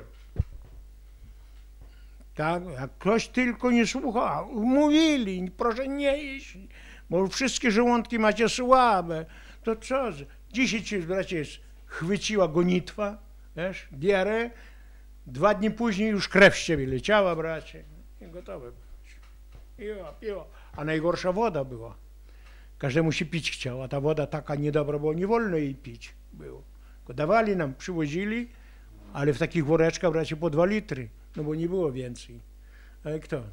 Tak, jak ktoś tylko nie słuchał, mówili, proszę nie jeść, bo wszystkie żołądki macie słabe. To co? Dzisiaj ci, bracie, chwyciła gonitwa, wiesz, diarę, 2 dni później już krew z ciebie leciała, bracie, i gotowe. Piło. A najgorsza woda była. Każdemu się pić chciał, a ta woda taka niedobra, bo nie wolno jej pić było. Dawali nam, przywozili, ale w takich woreczkach, bracie, po 2 litry, no bo nie było więcej. Ale kto?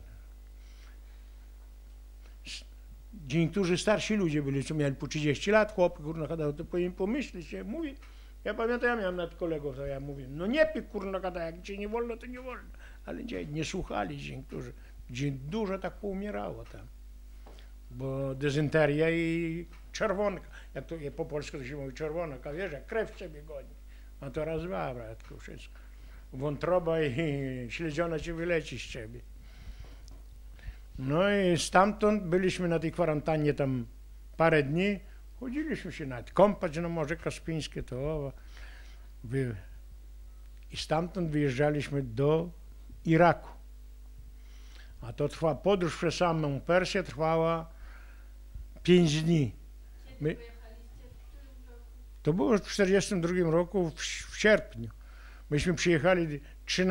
Niektórzy starsi ludzie byli, co mieli po 30 lat, chłopy, kurna, kada, to powinien pomyśleć, się mówi. Ja pamiętam, ja miałem nawet kolegów, to ja mówię, no nie pij, kurna, kada, jak cię nie wolno, to nie wolno. Ale nie słuchali niektórzy. Dużo tak poumierało tam. Bo dezynteria i czerwonka, jak to po polsku to się mówi czerwonka, wiesz, jak krew w ciebie goni, a to raz, dwa, bratku, wszystko. Wątroba i śledziona ci wyleci z ciebie. No i stamtąd byliśmy na tej kwarantannie tam parę dni, chodziliśmy się nawet kąpać na Morze Kaspijskie, to i stamtąd wyjeżdżaliśmy do Iraku. A to trwa, podróż przez samą Persję trwała 5 dni. To było w 1942 roku w sierpniu. Myśmy przyjechali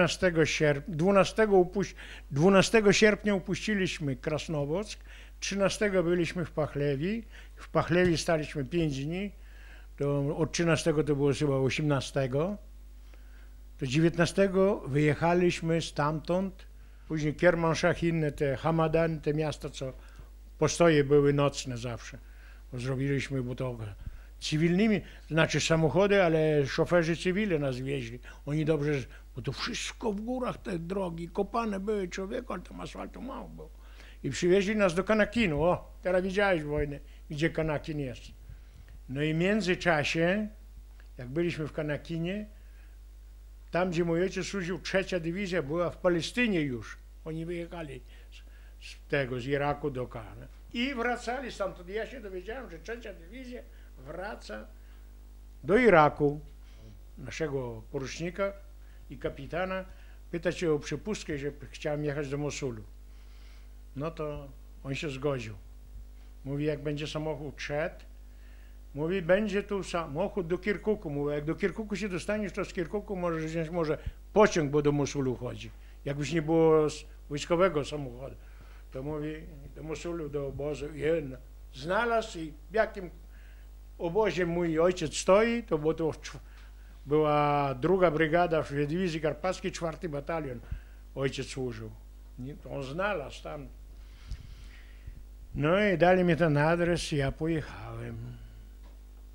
12 sierpnia upuściliśmy Krasnowock, 13 byliśmy w Pachlewi. W Pachlewi staliśmy 5 dni. To od 13 to było chyba 18. To 19 wyjechaliśmy stamtąd. Później Kermanshah, inne te Hamadan, te miasta, co postoje były nocne zawsze. Bo zrobiliśmy, bo to cywilnymi, znaczy samochody, ale szoferzy cywile nas wieźli. Oni dobrze, bo to wszystko w górach, te drogi, kopane były, człowieku, ale tam asfaltu mało było. I przywieźli nas do Kanakinu. O, teraz widziałeś wojnę, gdzie Kanakin jest. No i w międzyczasie, jak byliśmy w Kanakinie, tam, gdzie mój ojciec służył, 3. dywizja była w Palestynie już. Oni wyjechali z Iraku do Kana. I wracali stamtąd. Ja się dowiedziałem, że 3. dywizja wraca do Iraku. Naszego porucznika i kapitana pyta się o przepustkę, że chciałem jechać do Mosulu. No to on się zgodził. Mówi, jak będzie samochód szedł, mówi, będzie tu samochód do Kirkuku. Mówi, jak do Kirkuku się dostaniesz, to z Kirkuku możesz wziąć może pociąg, bo do Mosulu chodzi. Jakbyś nie było wojskowego samochodu. To mówi, do Mosulu, do obozu. Jedno. Znalazł i w jakim obozie mój ojciec stoi, to była 2. brygada w dywizji karpackiej, 4. batalion ojciec służył. On znalazł tam. No i dali mi ten adres i ja pojechałem.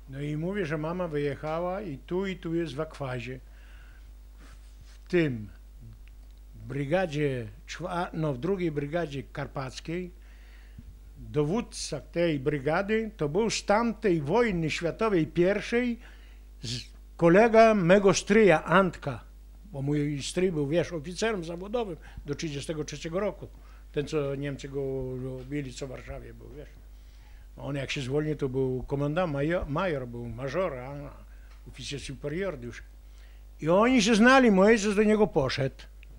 No i mówię, że mama wyjechała i tu jest w akwazie. W tym brygadzie, w drugiej brygadzie karpackiej, dowódca tej brygady to był z tamtej wojny światowej pierwszej kolega mego stryja Antka, bo mój stryj był, wiesz, oficerem zawodowym do 1933 roku. Ten, co Niemcy go ubili, co w Warszawie był, wiesz. On jak się zwolnił, to był komendant, major był, major, oficer superior już. I oni się znali, mój ojciec do niego poszedł.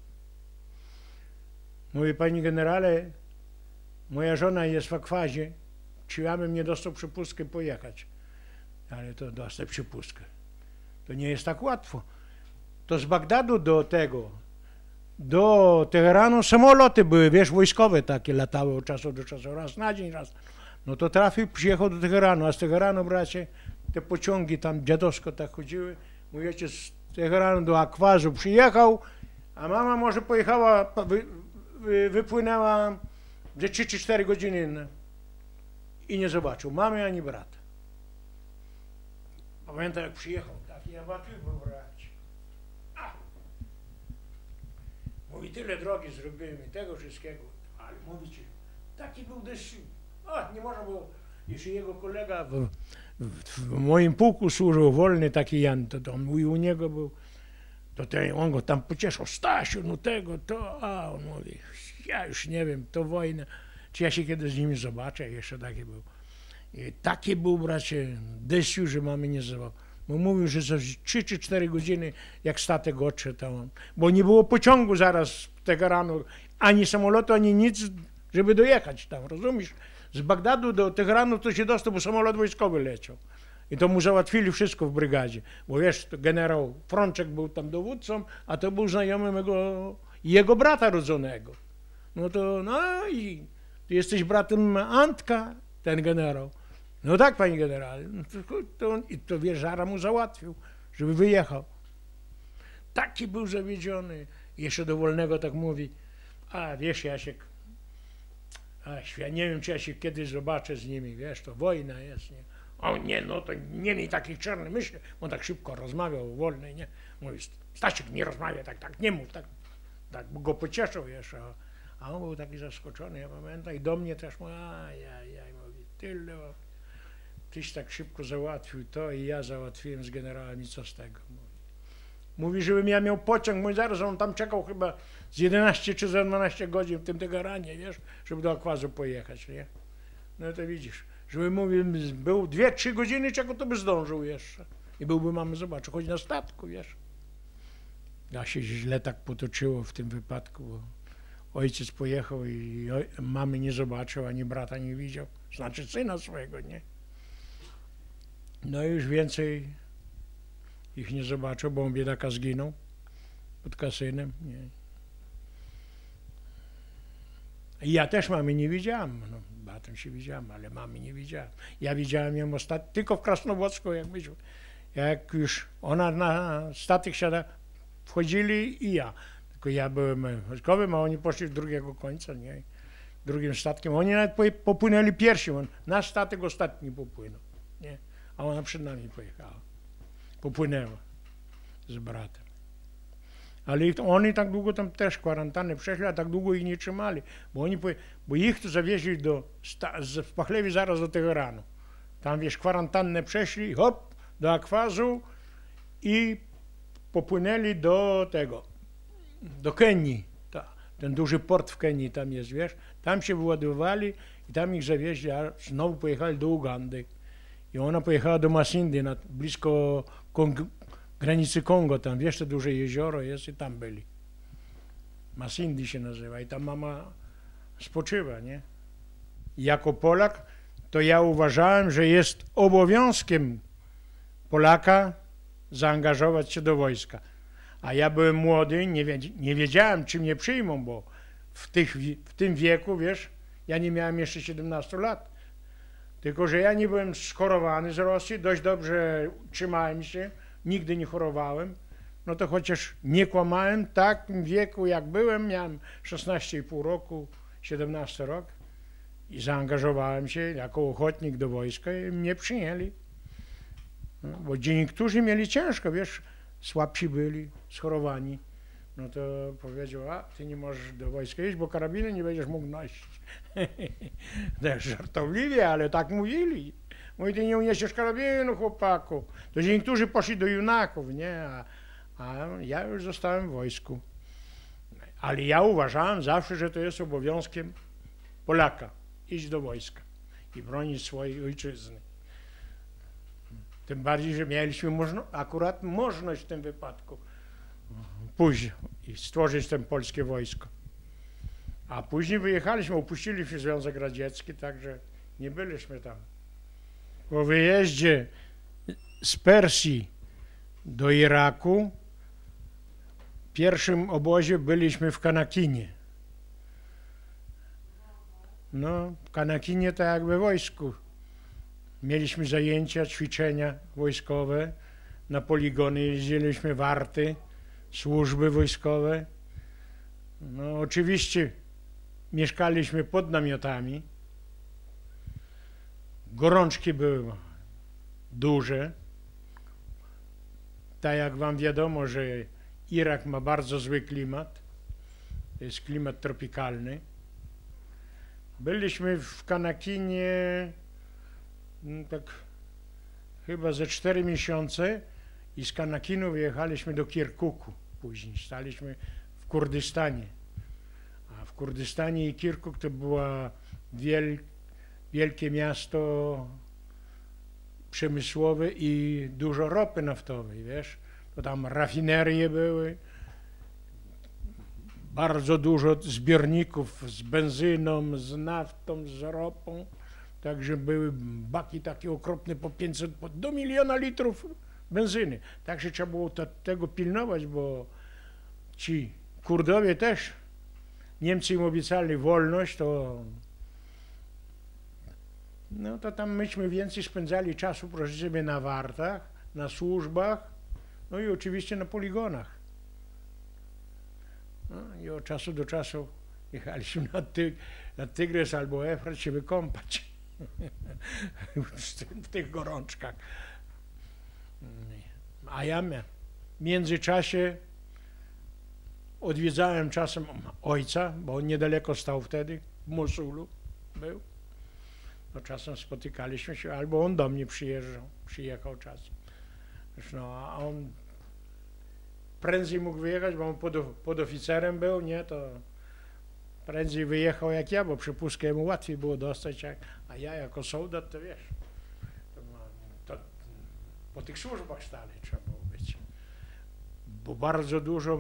Mówi, panie generale, moja żona jest w akwazie, czy ja bym nie dostał przepustkę pojechać? Ale to dostać przepustkę. To nie jest tak łatwo. To z Bagdadu do Teheranu samoloty były, wiesz, wojskowe takie latały od czasu do czasu, raz na dzień, raz. No to przyjechał do Teheranu, a z Teheranu, bracie, te pociągi tam dziadowsko tak chodziły. Mój ojciec z Teheranu do akwazu przyjechał, a mama może pojechała, wypłynęła ze 3 czy 4 godziny i nie zobaczył mamy ani brata. Pamiętam, jak przyjechał, taki awantur był, bracie. Mówi, tyle drogi zrobiłem i tego wszystkiego, ale mówicie, taki był deszcz. Nie można było, jeśli jego kolega w moim pułku służył, wolny taki Jan, to on mówi, u niego był, on go tam pocieszał, Stasiu, no tego, to, a on mówi, ja już nie wiem, to wojna, czy ja się kiedyś z nimi zobaczę, jeszcze taki był. I taki był, bracie, deszcz, że mamy nie zwał. Bo mówił, że za 3 czy 4 godziny, jak statek odszedł tam, bo nie było pociągu zaraz z Teheranu, ani samolotu, ani nic, żeby dojechać tam, rozumiesz? Z Bagdadu do Teheranu to się dostał, bo samolot wojskowy leciał. I to mu załatwili wszystko w brygadzie. Bo wiesz, to generał Frączek był tam dowódcą, a to był znajomy jego brata rodzonego. No to, no i ty jesteś bratem Antka, ten generał. No tak, panie generale. No to wiesz, Żara mu załatwił, żeby wyjechał. Taki był zawiedziony. Jeszcze do Wolnego tak mówi, wiesz, Jasiek, ja nie wiem, czy ja się kiedyś zobaczę z nimi, wiesz, to wojna jest, nie? O nie, no to nie miej takich czarnych myśli. On tak szybko rozmawiał o Wolnej, nie? Mówi, Stasiek, nie rozmawia, tak nie mów, tak go pocieszył jeszcze. A on był taki zaskoczony, ja pamiętam, i do mnie też mówi, mówi, tyle, tyś tak szybko załatwił to i ja załatwiłem z generałem i co z tego. Mówi, żebym ja miał pociąg, mój zaraz on tam czekał chyba z 11 czy 12 godzin w tym Teheranie, wiesz, żeby do akwazu pojechać, nie? No to widzisz, żeby mówił, był 2-3 godziny czego, to by zdążył jeszcze. I byłby, mamy zobaczył, choć na statku, wiesz. Ja się źle tak potoczyło w tym wypadku, bo ojciec pojechał i mamy nie zobaczył, ani brata nie widział, znaczy syna swojego, nie? No i już więcej ich nie zobaczył, bo on biedaka zginął pod kasynem. Nie. I ja też mamy nie widziałem. No, bratem się widziałem, ale mamy nie widziałem. Ja widziałem ją ostatnio, tylko w Krasnowocku, jak myśmy. Jak już ona na statek siada, wchodzili i ja. Tylko ja byłem wojskowym, a oni poszli z drugiego końca, nie? Drugim statkiem. Oni nawet popłynęli pierwsi. Nasz statek ostatni popłynął, nie? A ona przed nami pojechała. Popłynęła z bratem. Ale oni tak długo tam też kwarantannę przeszli, a tak długo ich nie trzymali, bo ich tu zawieźli w Pachlewie zaraz do Teheranu. Tam, wiesz, kwarantannę przeszli, hop, do akwazu i popłynęli do Kenii. Ten duży port w Kenii tam jest, wiesz. Tam się wyładowali i tam ich zawieźli, a znowu pojechali do Ugandy. I ona pojechała do Masindi, blisko granicy Kongo, tam wiesz, to duże jezioro jest i tam byli. Masindi się nazywa i tam mama spoczywa, nie? Jako Polak to ja uważałem, że jest obowiązkiem Polaka zaangażować się do wojska. A ja byłem młody, nie wiedziałem, czy mnie przyjmą, bo w tym wieku, wiesz, ja nie miałem jeszcze 17 lat. Tylko że ja nie byłem schorowany z Rosji, dość dobrze trzymałem się, nigdy nie chorowałem. No to chociaż nie kłamałem, w takim wieku jak byłem, miałem 16,5 roku, 17 rok i zaangażowałem się jako ochotnik do wojska i mnie przyjęli. No, bo gdzie niektórzy mieli ciężko, wiesz, słabsi byli, schorowani. No to powiedział, a ty nie możesz do wojska iść, bo karabiny nie będziesz mógł nosić. Też żartobliwie, ale tak mówili. Mówi, ty nie uniesiesz karabinu, chłopaku. To niektórzy poszli do junaków, nie? A ja już zostałem w wojsku. Ale ja uważałem zawsze, że to jest obowiązkiem Polaka iść do wojska i bronić swojej ojczyzny. Tym bardziej, że mieliśmy akurat możliwość w tym wypadku pójść i stworzyć to polskie wojsko. A później wyjechaliśmy, opuściliśmy Związek Radziecki, także nie byliśmy tam. Po wyjeździe z Persji do Iraku w pierwszym obozie byliśmy w Kanakinie. No, w Kanakinie to jak we wojsku. Mieliśmy zajęcia, ćwiczenia wojskowe, na poligony jeździliśmy, warty, służby wojskowe. No, oczywiście mieszkaliśmy pod namiotami. Gorączki były duże. Tak jak wam wiadomo, że Irak ma bardzo zły klimat. To jest klimat tropikalny. Byliśmy w Kanakinie tak chyba ze 4 miesiące i z Kanakinu wyjechaliśmy do Kirkuku później. Staliśmy w Kurdystanie. A w Kurdystanie i Kirkuk to było wielkie miasto przemysłowe i dużo ropy naftowej, wiesz. To tam rafinerie były, bardzo dużo zbiorników z benzyną, z naftą, z ropą. Także były baki takie okropne po 500, do 1 000 000 litrów benzyny. Także trzeba było tego pilnować, bo ci Kurdowie też, Niemcy im obiecali wolność, no to tam myśmy więcej spędzali czasu, proszę sobie, na wartach, na służbach, no i oczywiście na poligonach. No i od czasu do czasu jechaliśmy na Tygrys albo Efrat się wykąpać w tych gorączkach. A ja w międzyczasie odwiedzałem czasem ojca, bo on niedaleko stał wtedy, w Mosulu był. No czasem spotykaliśmy się, albo on do mnie przyjechał czasem. No, a on prędzej mógł wyjechać, bo on podoficerem był, nie, to prędzej wyjechał jak ja, bo przepustkę mu łatwiej było dostać, a ja jako soldat, to wiesz, to po tych służbach stale trzeba było być. Bo bardzo dużo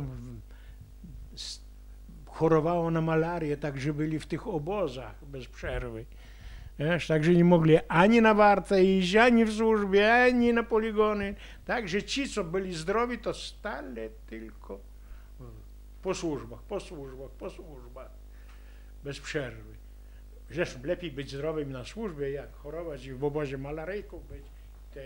chorowało na malarię, także byli w tych obozach bez przerwy. Wiesz, także nie mogli ani na wartę iść, ani w służbie, ani na poligony. Także ci, co byli zdrowi, to stale tylko po służbach, bez przerwy. Zresztą lepiej być zdrowym na służbie, jak chorować i w obozie malaryjków być, te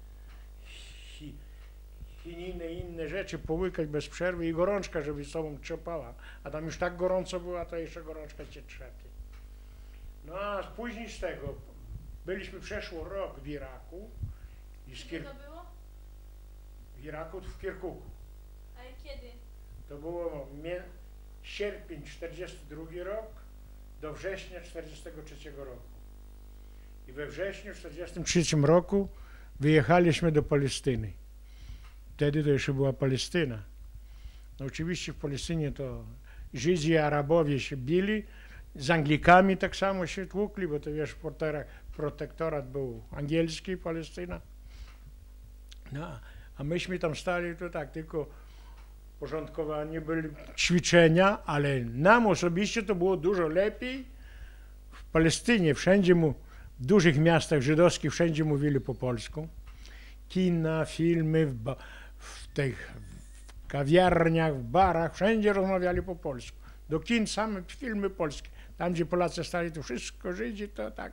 chininy i inne rzeczy połykać bez przerwy i gorączka, żeby z sobą trzepała. A tam już tak gorąco była, to jeszcze gorączka cię trzepie. No a później z tego byliśmy przeszło rok w Iraku. Kiedy to było? W Iraku, w Kirkuku. Ale kiedy? To było sierpień 42 rok do września 43 roku. I we wrześniu 43 roku wyjechaliśmy do Palestyny. Wtedy to jeszcze była Palestyna. No oczywiście w Palestynie to Żydzi i Arabowie się bili, z Anglikami tak samo się tłukli, bo to wiesz, protektorat był angielski, Palestyna. No, a myśmy tam stali, to tak, tylko porządkowanie, byli ćwiczenia, ale nam osobiście to było dużo lepiej. W Palestynie, wszędzie w dużych miastach żydowskich, wszędzie mówili po polsku. Kina, filmy, w tych kawiarniach, w barach, wszędzie rozmawiali po polsku. Do kin same filmy polskie. Tam, gdzie Polacy stali, to wszystko Żydzi, to tak.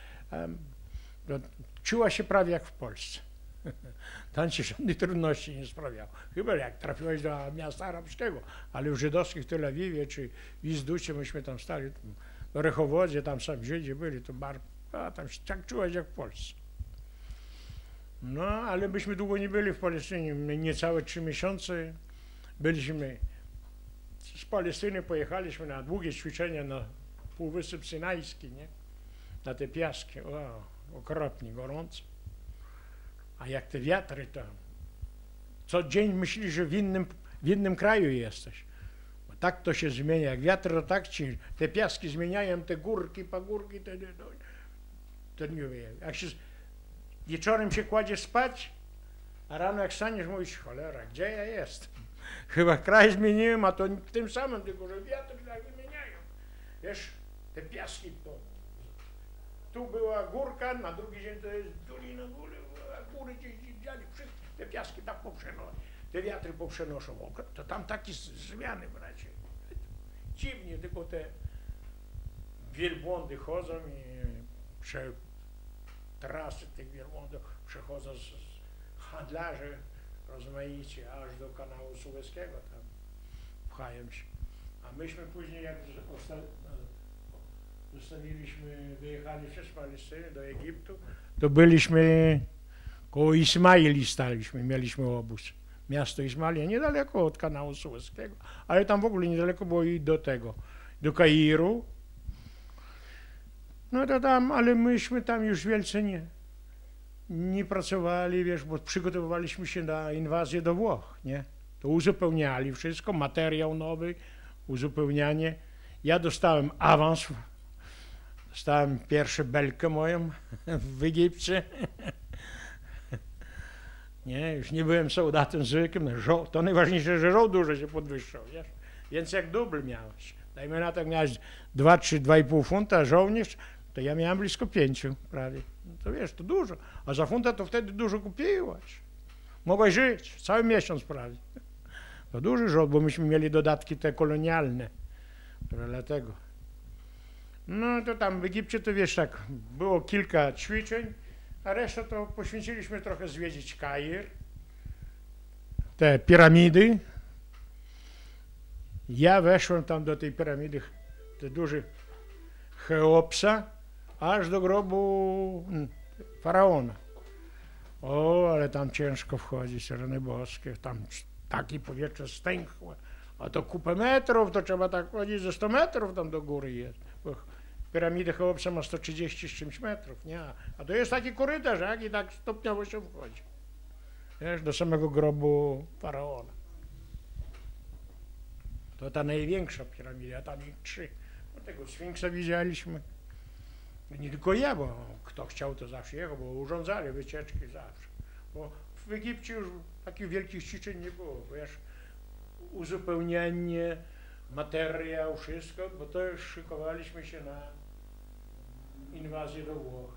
Czuła się prawie jak w Polsce. Tam się żadnych trudności nie sprawiało. Chyba jak trafiłeś do miasta arabskiego, ale w żydowskich Tel Awiwie czy w Izducie myśmy tam stali, w Rechowodzie, tam sami Żydzi byli, to tam się tak czułeś jak w Polsce. No, ale byśmy długo nie byli w Palestynie, niecałe 3 miesiące. Byliśmy z Palestyny, pojechaliśmy na długie ćwiczenia na Półwysep Synajski, nie? Na te piaski. O, okropnie gorąco. A jak te wiatry, to co dzień myślisz, że w innym kraju jesteś. Bo tak to się zmienia. Jak wiatr, to tak ci te piaski zmieniają, te górki, pagórki, to nie wiem. Jak się wieczorem się kładzie spać, a rano jak staniesz, mówisz, cholera, gdzie ja jestem? Chyba kraj zmieniłem, a to tym samym, tylko że wiatry tak wymieniają. Wiesz, te piaski to. Tu była górka, na drugi dzień to jest dolina góry, a góry gdzieś dziali, wszystkie te piaski tak poprzenoszą, te wiatry poprzenoszą. To tam takie zmiany, bracie. Dziwnie, tylko te wielbłądy chodzą i trasy tych wielbłądów przechodzą z handlarzy rozmaicie aż do kanału Sueskiego, tam pchają się. A myśmy później, jak wyjechaliśmy z Palestyny do Egiptu, to byliśmy koło Ismaili staliśmy, mieliśmy obóz. Miasto Ismailia, niedaleko od kanału Sueskiego, ale tam w ogóle niedaleko było i do Kairu. No to tam, ale myśmy tam już wielce nie pracowali, wiesz, bo przygotowywaliśmy się na inwazję do Włoch, nie? To uzupełniali wszystko, materiał nowy, uzupełnianie. Ja dostałem awans, dostałem pierwszą belkę moją w Egipcie. Nie, już nie byłem soldatem zwykłym, to najważniejsze, że żoł dużo się podwyższał, wiesz? Więc jak dubl miałeś, dajmy na to, jak miałeś 2,5 funta żołnierz, to ja miałem blisko 5 prawie. No to wiesz, to dużo. A za funta to wtedy dużo kupiłaś. Mogłeś żyć, cały miesiąc prawie. To duży żołd, bo myśmy mieli dodatki te kolonialne. Dlatego. No to tam w Egipcie to wiesz tak, było kilka ćwiczeń, a resztę to poświęciliśmy trochę zwiedzić Kair, te piramidy. Ja weszłem tam do tej piramidy, te duże Cheopsa, aż do grobu faraona. O, ale tam ciężko wchodzić, rany boskie, tam takie powietrze stęchłe, a to kupę metrów, to trzeba tak chodzić, ze 100 metrów tam do góry jest. Bo piramidy Cheopsa ma 130 z czymś metrów, nie? A to jest taki korytarz, jak i tak stopniowo się wchodzi. Wiesz, do samego grobu faraona. To ta największa piramida, a tam ich 3. No tego Sfinksa widzieliśmy. Nie tylko ja, bo kto chciał, to zawsze jechał, bo urządzali wycieczki zawsze. Bo w Egipcie już takich wielkich ćwiczeń nie było, wiesz, uzupełnianie, materiał, wszystko, bo to już szykowaliśmy się na inwazję do Włoch.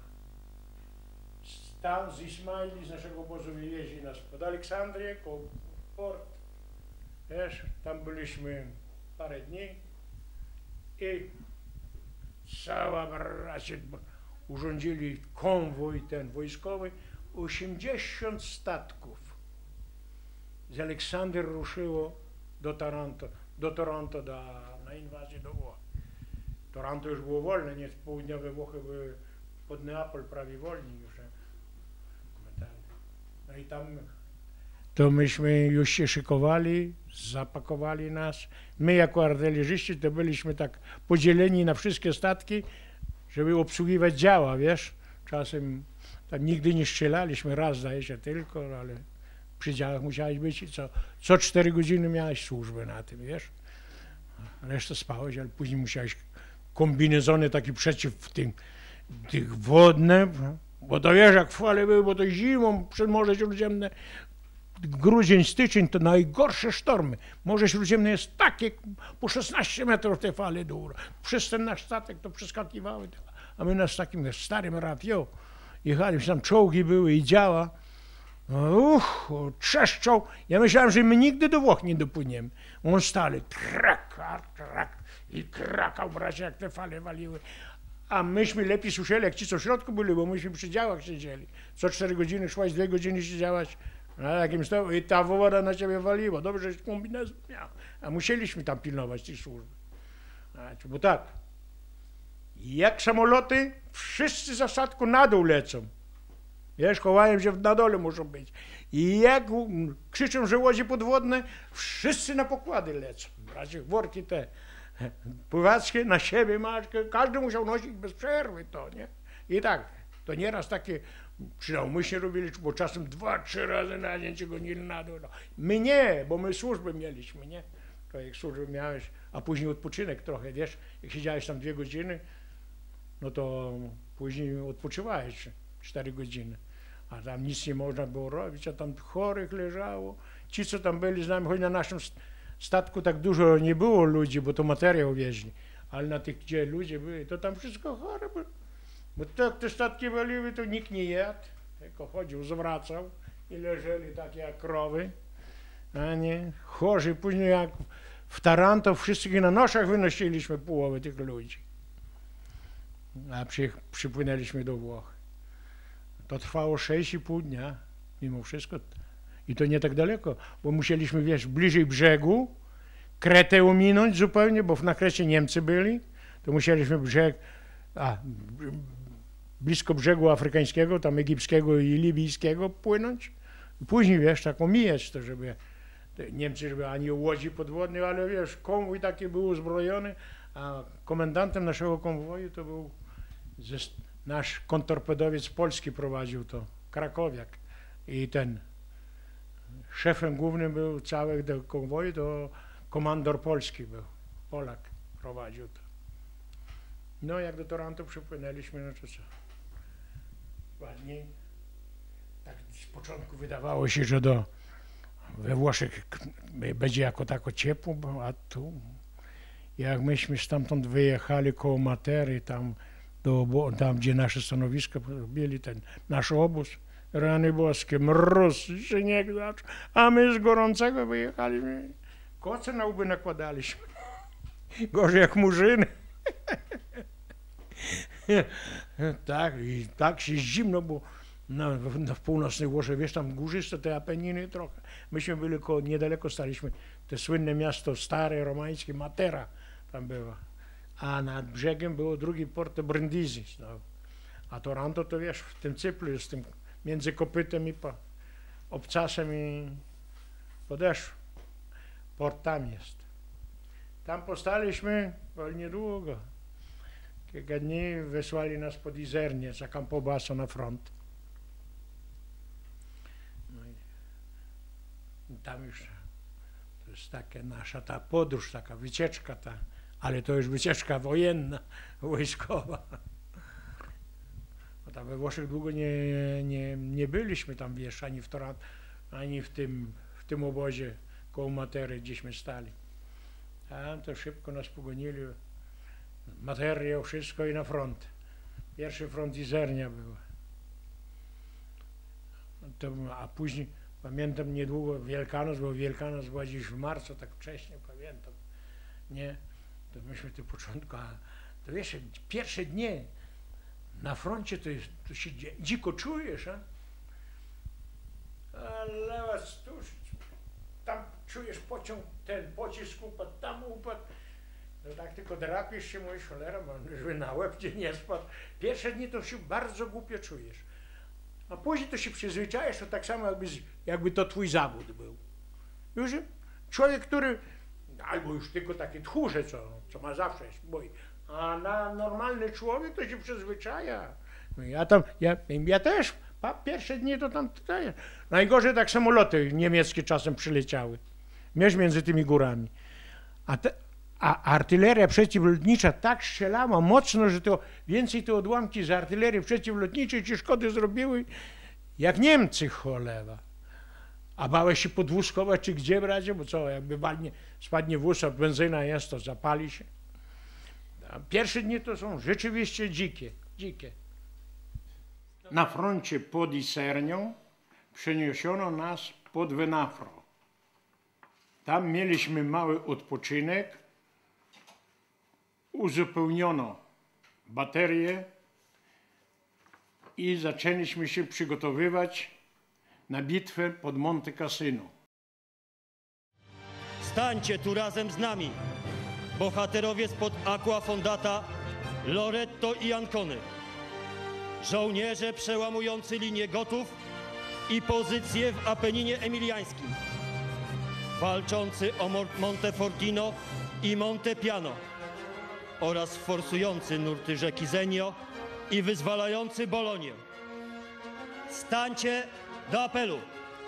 Tam z Ismaili, z naszego obozu wywieźli nas pod Aleksandrię, koło port. Wiesz, tam byliśmy parę dni i cała bracie urządzili konwój ten wojskowy, 80 statków z Aleksandrii ruszyło do Toronto na inwazję do Włoch. Toronto już było wolne, nie, południowe Włochy były pod Neapol prawie wolni już. No i tam to myśmy już się szykowali, zapakowali nas. My jako artylerzyści to byliśmy tak podzieleni na wszystkie statki, żeby obsługiwać działa, wiesz. Czasem tam nigdy nie strzelaliśmy, raz zdaje się tylko, ale przy działach musiałeś być i co 4 godziny miałeś służbę na tym, wiesz. Resztę spałeś, ale później musiałeś kombinezony takie przeciw tych wodne, bo to wiesz, jak fale były, bo to zimą przed Morze Śródziemne, grudzień, styczeń to najgorsze sztormy. Morze Śródziemne jest takie, po 16 metrów te fale do góry. Przez ten nasz statek to przeskakiwały, a my z takim starym rafio jechaliśmy, tam czołgi były i działa. Trzeszczał. Ja myślałem, że my nigdy do Włoch nie dopłyniemy. On stale, i krakał, bracie, jak te fale waliły. A myśmy lepiej słyszeli, jak ci, co w środku byli, bo myśmy przy działach siedzieli. Co 4 godziny szłaś, 2 godziny siedziałaś na jakimś stołu i ta woda na ciebie waliła. Dobrze, że kombinezon miał. A musieliśmy tam pilnować tej służby. Bo tak, jak samoloty, wszyscy za statku na dół lecą. Wiesz, chowają się na dole muszą być. I jak krzyczą, że łodzie podwodne, wszyscy na pokłady lecą. Bracie, worki te pływackie na siebie, każdy musiał nosić bez przerwy to, nie? I tak, to nieraz takie przynałmyślnie robili, bo czasem 2-3 razy na dzień cię gonili na dół. No. My nie, bo my służby mieliśmy, nie? To jak służbę miałeś, a później odpoczynek trochę, wiesz, jak siedziałeś tam 2 godziny, no to później odpoczywałeś 4 godziny. A tam nic nie można było robić, a tam chorych leżało. Ci, co tam byli z nami, choć na naszym statku tak dużo nie było ludzi, bo to materiał wieźli, ale na tych, gdzie ludzie byli, to tam wszystko chore było. Bo tak te statki waliły, to nikt nie jadł, tylko chodził, zwracał i leżeli takie jak krowy, a nie, chorzy. Później jak w Taranto wszystkich na noszach wynosiliśmy połowę tych ludzi, a przypłynęliśmy do Włoch. To trwało 6,5 dnia, mimo wszystko. I to nie tak daleko, bo musieliśmy, wiesz, bliżej brzegu, Kretę ominąć zupełnie, bo na Krecie Niemcy byli, to musieliśmy blisko brzegu afrykańskiego, tam egipskiego i libijskiego płynąć. I później, wiesz, tak omijać to, żeby Niemcy, żeby ani łodzi podwodnej, ale wiesz, konwój taki był uzbrojony, a komendantem naszego konwoju to był nasz kontrtorpedowiec polski prowadził to, krakowiak. I ten szefem głównym był całego konwoju, to komandor polski był, Polak prowadził to. No jak do Taranto przypłynęliśmy, no to co? Ładniej. Tak z początku wydawało się, że we Włoszech będzie jako tako ciepło, a tu jak myśmy stamtąd wyjechali koło Matery, tam gdzie nasze stanowiska byli, ten nasz obóz, rany boskie, mróz, śnieg zaczął, a my z gorącego wyjechaliśmy, koce na łby nakładaliśmy, gorzej jak murzyny. Tak, i tak się zimno, bo w północnej Włoszech, wiesz, tam górzyste te Apeniny trochę. Myśmy byli niedaleko staliśmy, te słynne miasto stare, romańskie, Matera tam było. A nad brzegiem było drugi port Brindisi. No. A Taranto to wiesz, w tym cyplu, z tym między kopytem i obcasem i podeszwą. Port tam jest. Tam postaliśmy niedługo. Kilka dni wysłali nas pod Izernię, za Campobasso na front. No i tam już to jest taka nasza ta podróż, taka wycieczka ta. Ale to już wycieczka wojenna, wojskowa. Bo tam we Włoszech długo nie byliśmy tam, wiesz, ani w Taranto, ani w tym obozie koło Matery, gdzieśmy stali. Tam to szybko nas pogonili. Materiał, wszystko i na front. Pierwszy front Izernia był. A później, pamiętam niedługo Wielkanoc, bo Wielkanoc była gdzieś w marcu, tak wcześnie, pamiętam. Nie? To myśmy tu początku, a to wiesz, pierwsze dnie na froncie to się dziko czujesz, a? Ale was tuż, tam czujesz pociąg, ten pocisk upadł, tam upadł. No tak tylko drapiesz się, mówisz, cholera, żeby na łeb cię nie spadł. Pierwsze dni to się bardzo głupio czujesz. A później to się przyzwyczajasz, to tak samo jakby to twój zawód był. Już człowiek, który albo już tylko taki tchórze, co ma zawsze się boi, a na normalny człowiek to się przyzwyczaja. No ja też, pierwsze dni to tam, najgorzej tak samoloty niemieckie czasem przyleciały, między tymi górami. A artyleria przeciwlotnicza tak strzelała mocno, że to więcej te odłamki z artylerii przeciwlotniczej ci szkody zrobiły, jak Niemcy, cholera. A bałeś się podwózkować, czy gdzie, bracie? Bo co, jakby spadnie wóz, a benzyna jest, to zapali się. A pierwsze dni to są rzeczywiście dzikie. Na froncie pod Isernią przeniesiono nas pod Venafro. Tam mieliśmy mały odpoczynek, uzupełniono baterie i zaczęliśmy się przygotowywać na bitwę pod Monte Cassino. Stańcie tu razem z nami, bohaterowie spod Aqua Fondata, Loretto i Ancony. Żołnierze przełamujący linię Gotów i pozycje w Apeninie Emiliańskim. Walczący o Montefortino i Montepiano oraz forsujący nurty rzeki Zenio i wyzwalający Bolonię. Stańcie do apelu!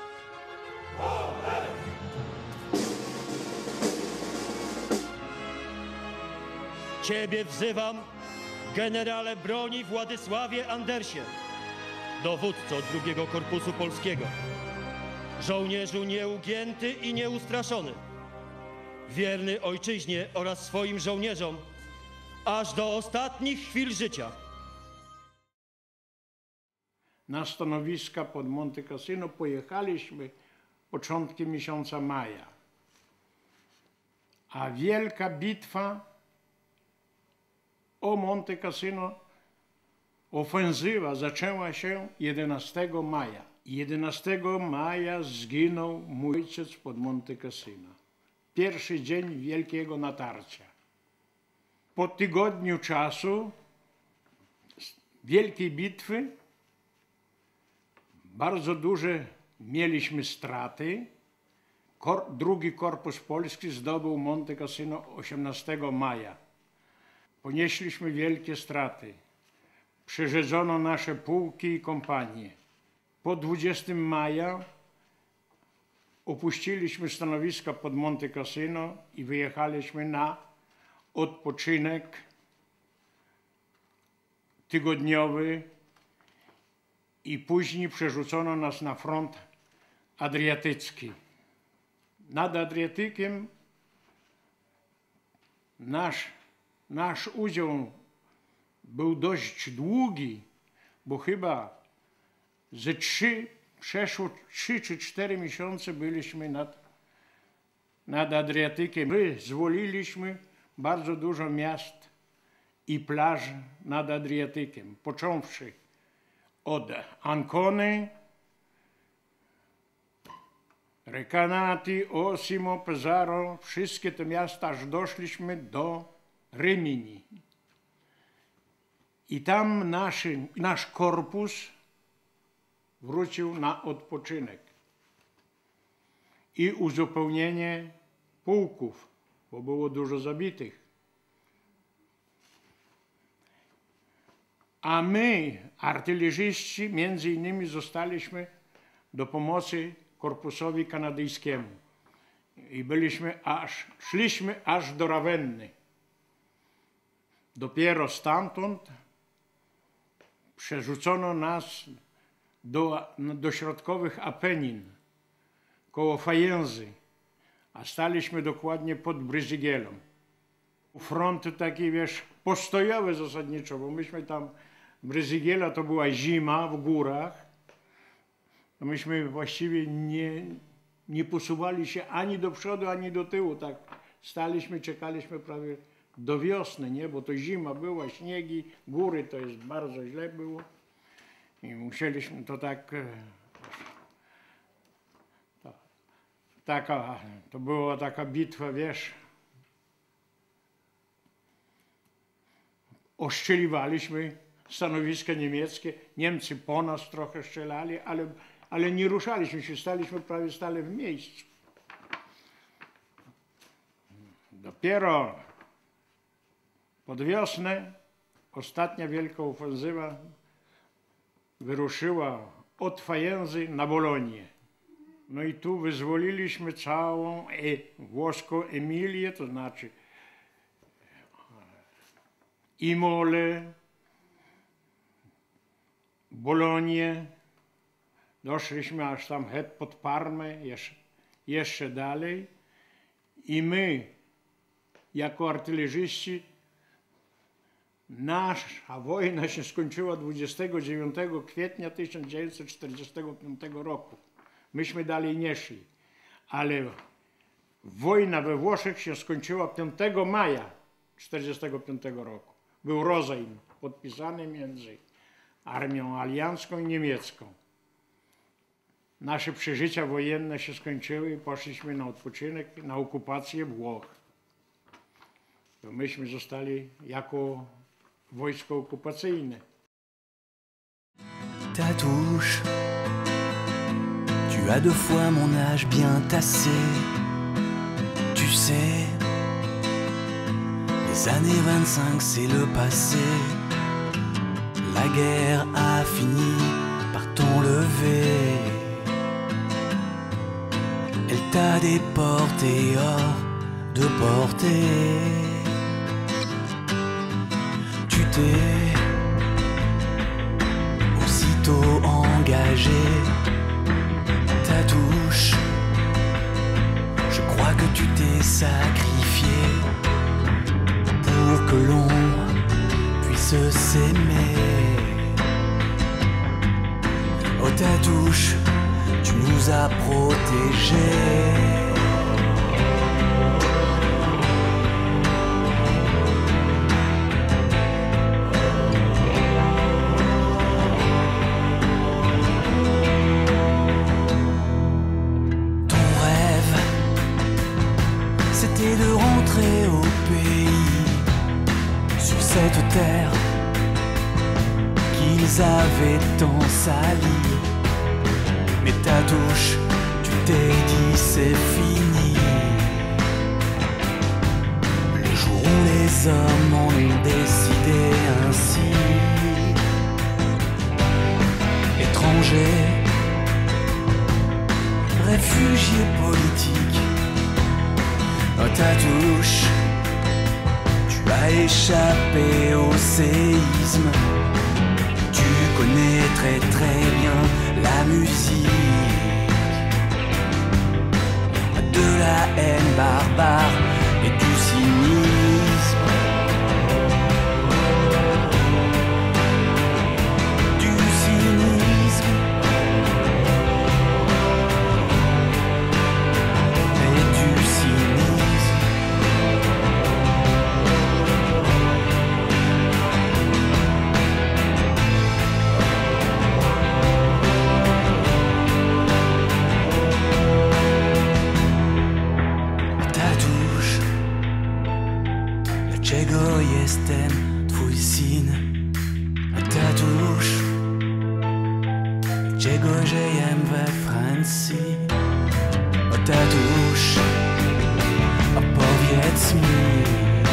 Ciebie wzywam, generale broni Władysławie Andersie, dowódco II Korpusu Polskiego, żołnierzu nieugięty i nieustraszony, wierny ojczyźnie oraz swoim żołnierzom, aż do ostatnich chwil życia. Na stanowiska pod Monte Cassino pojechaliśmy początkiem miesiąca maja. A wielka bitwa o Monte Cassino, ofensywa zaczęła się 11 maja. 11 maja zginął mój ojciec pod Monte Cassino. Pierwszy dzień wielkiego natarcia. Po tygodniu czasu wielkiej bitwy bardzo duże mieliśmy straty. Drugi Korpus Polski zdobył Monte Cassino 18 maja. Ponieśliśmy wielkie straty. Przerzedzono nasze pułki i kompanie. Po 20 maja opuściliśmy stanowiska pod Monte Cassino i wyjechaliśmy na odpoczynek tygodniowy i później przerzucono nas na front adriatycki. Nad Adriatykiem nasz udział był dość długi, bo chyba przeszło 3 czy 4 miesiące byliśmy nad Adriatykiem. Wyzwoliliśmy bardzo dużo miast i plaż nad Adriatykiem, począwszy od Ancony, Recanati, Osimo, Pesaro, wszystkie te miasta, aż doszliśmy do Rimini. I tam nasz korpus wrócił na odpoczynek i uzupełnienie pułków, bo było dużo zabitych. A my, artylerzyści, między innymi zostaliśmy do pomocy korpusowi kanadyjskiemu. I szliśmy aż do Rawenny. Dopiero stamtąd przerzucono nas do środkowych Apenin, koło Fajenzy, a staliśmy dokładnie pod Bryzygielą. Fronty takie, postojowe zasadniczo, bo myśmy tam, Bryzygiela to była zima w górach, to myśmy właściwie nie posuwali się ani do przodu, ani do tyłu, tak staliśmy, czekaliśmy prawie do wiosny, nie? Bo to zima była, śniegi, góry, to jest bardzo źle było i musieliśmy to to była taka bitwa, oszczeliwaliśmy stanowiska niemieckie, Niemcy po nas trochę strzelali, ale nie ruszaliśmy się, staliśmy prawie stale w miejscu. Dopiero pod wiosnę ostatnia wielka ofensywa wyruszyła od Fajenzy na Bolonię. No i tu wyzwoliliśmy całą włoską Emilię, to znaczy Imole, Bolonię. Doszliśmy aż tam pod Parmę, jeszcze dalej. I my, jako artylerzyści, nasza wojna się skończyła 29 kwietnia 1945 roku. Myśmy dalej nie szli, ale wojna we Włoszech się skończyła 5 maja 1945 roku. Był rozejm podpisany między armią aliancką i niemiecką. Nasze przeżycia wojenne się skończyły i poszliśmy na odpoczynek, na okupację Włoch. To myśmy zostali jako wojsko okupacyjne. ta touche. Tu as 2 fois mon âge bien tassé. Tu sais, les années 25 c'est le passé. La guerre a fini par t'enlever. Elle t'a déporté hors de portée. Tu t'es aussitôt engagé. Ta touche, je crois que tu t'es sacrifié pour que l'on puisse s'aimer. Oh ta touche, tu nous as protégés. C'était de rentrer au pays, sur cette terre qu'ils avaient tant salie. Mais ta touche, tu t'es dit c'est fini. Le jour où les hommes en ont décidé ainsi. Étrangers, réfugiés politiques, oh ta touche, tu as échappé au séisme. Tu connais très très bien la musique de la haine barbare et du cynisme. Du cynisme et du cynisme. Czego jestem twój syn, a tatuś, czego żyję we Francji, o tatuś, opowiedz mi,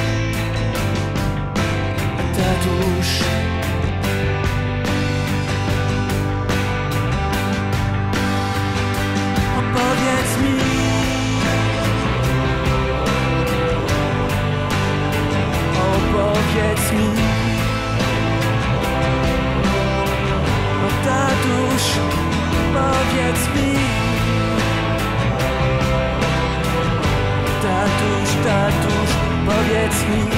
a tatuś, opowiedz mi. Powiedz mi, o tatuś, powiedz mi, tatuś, tatuś, powiedz mi.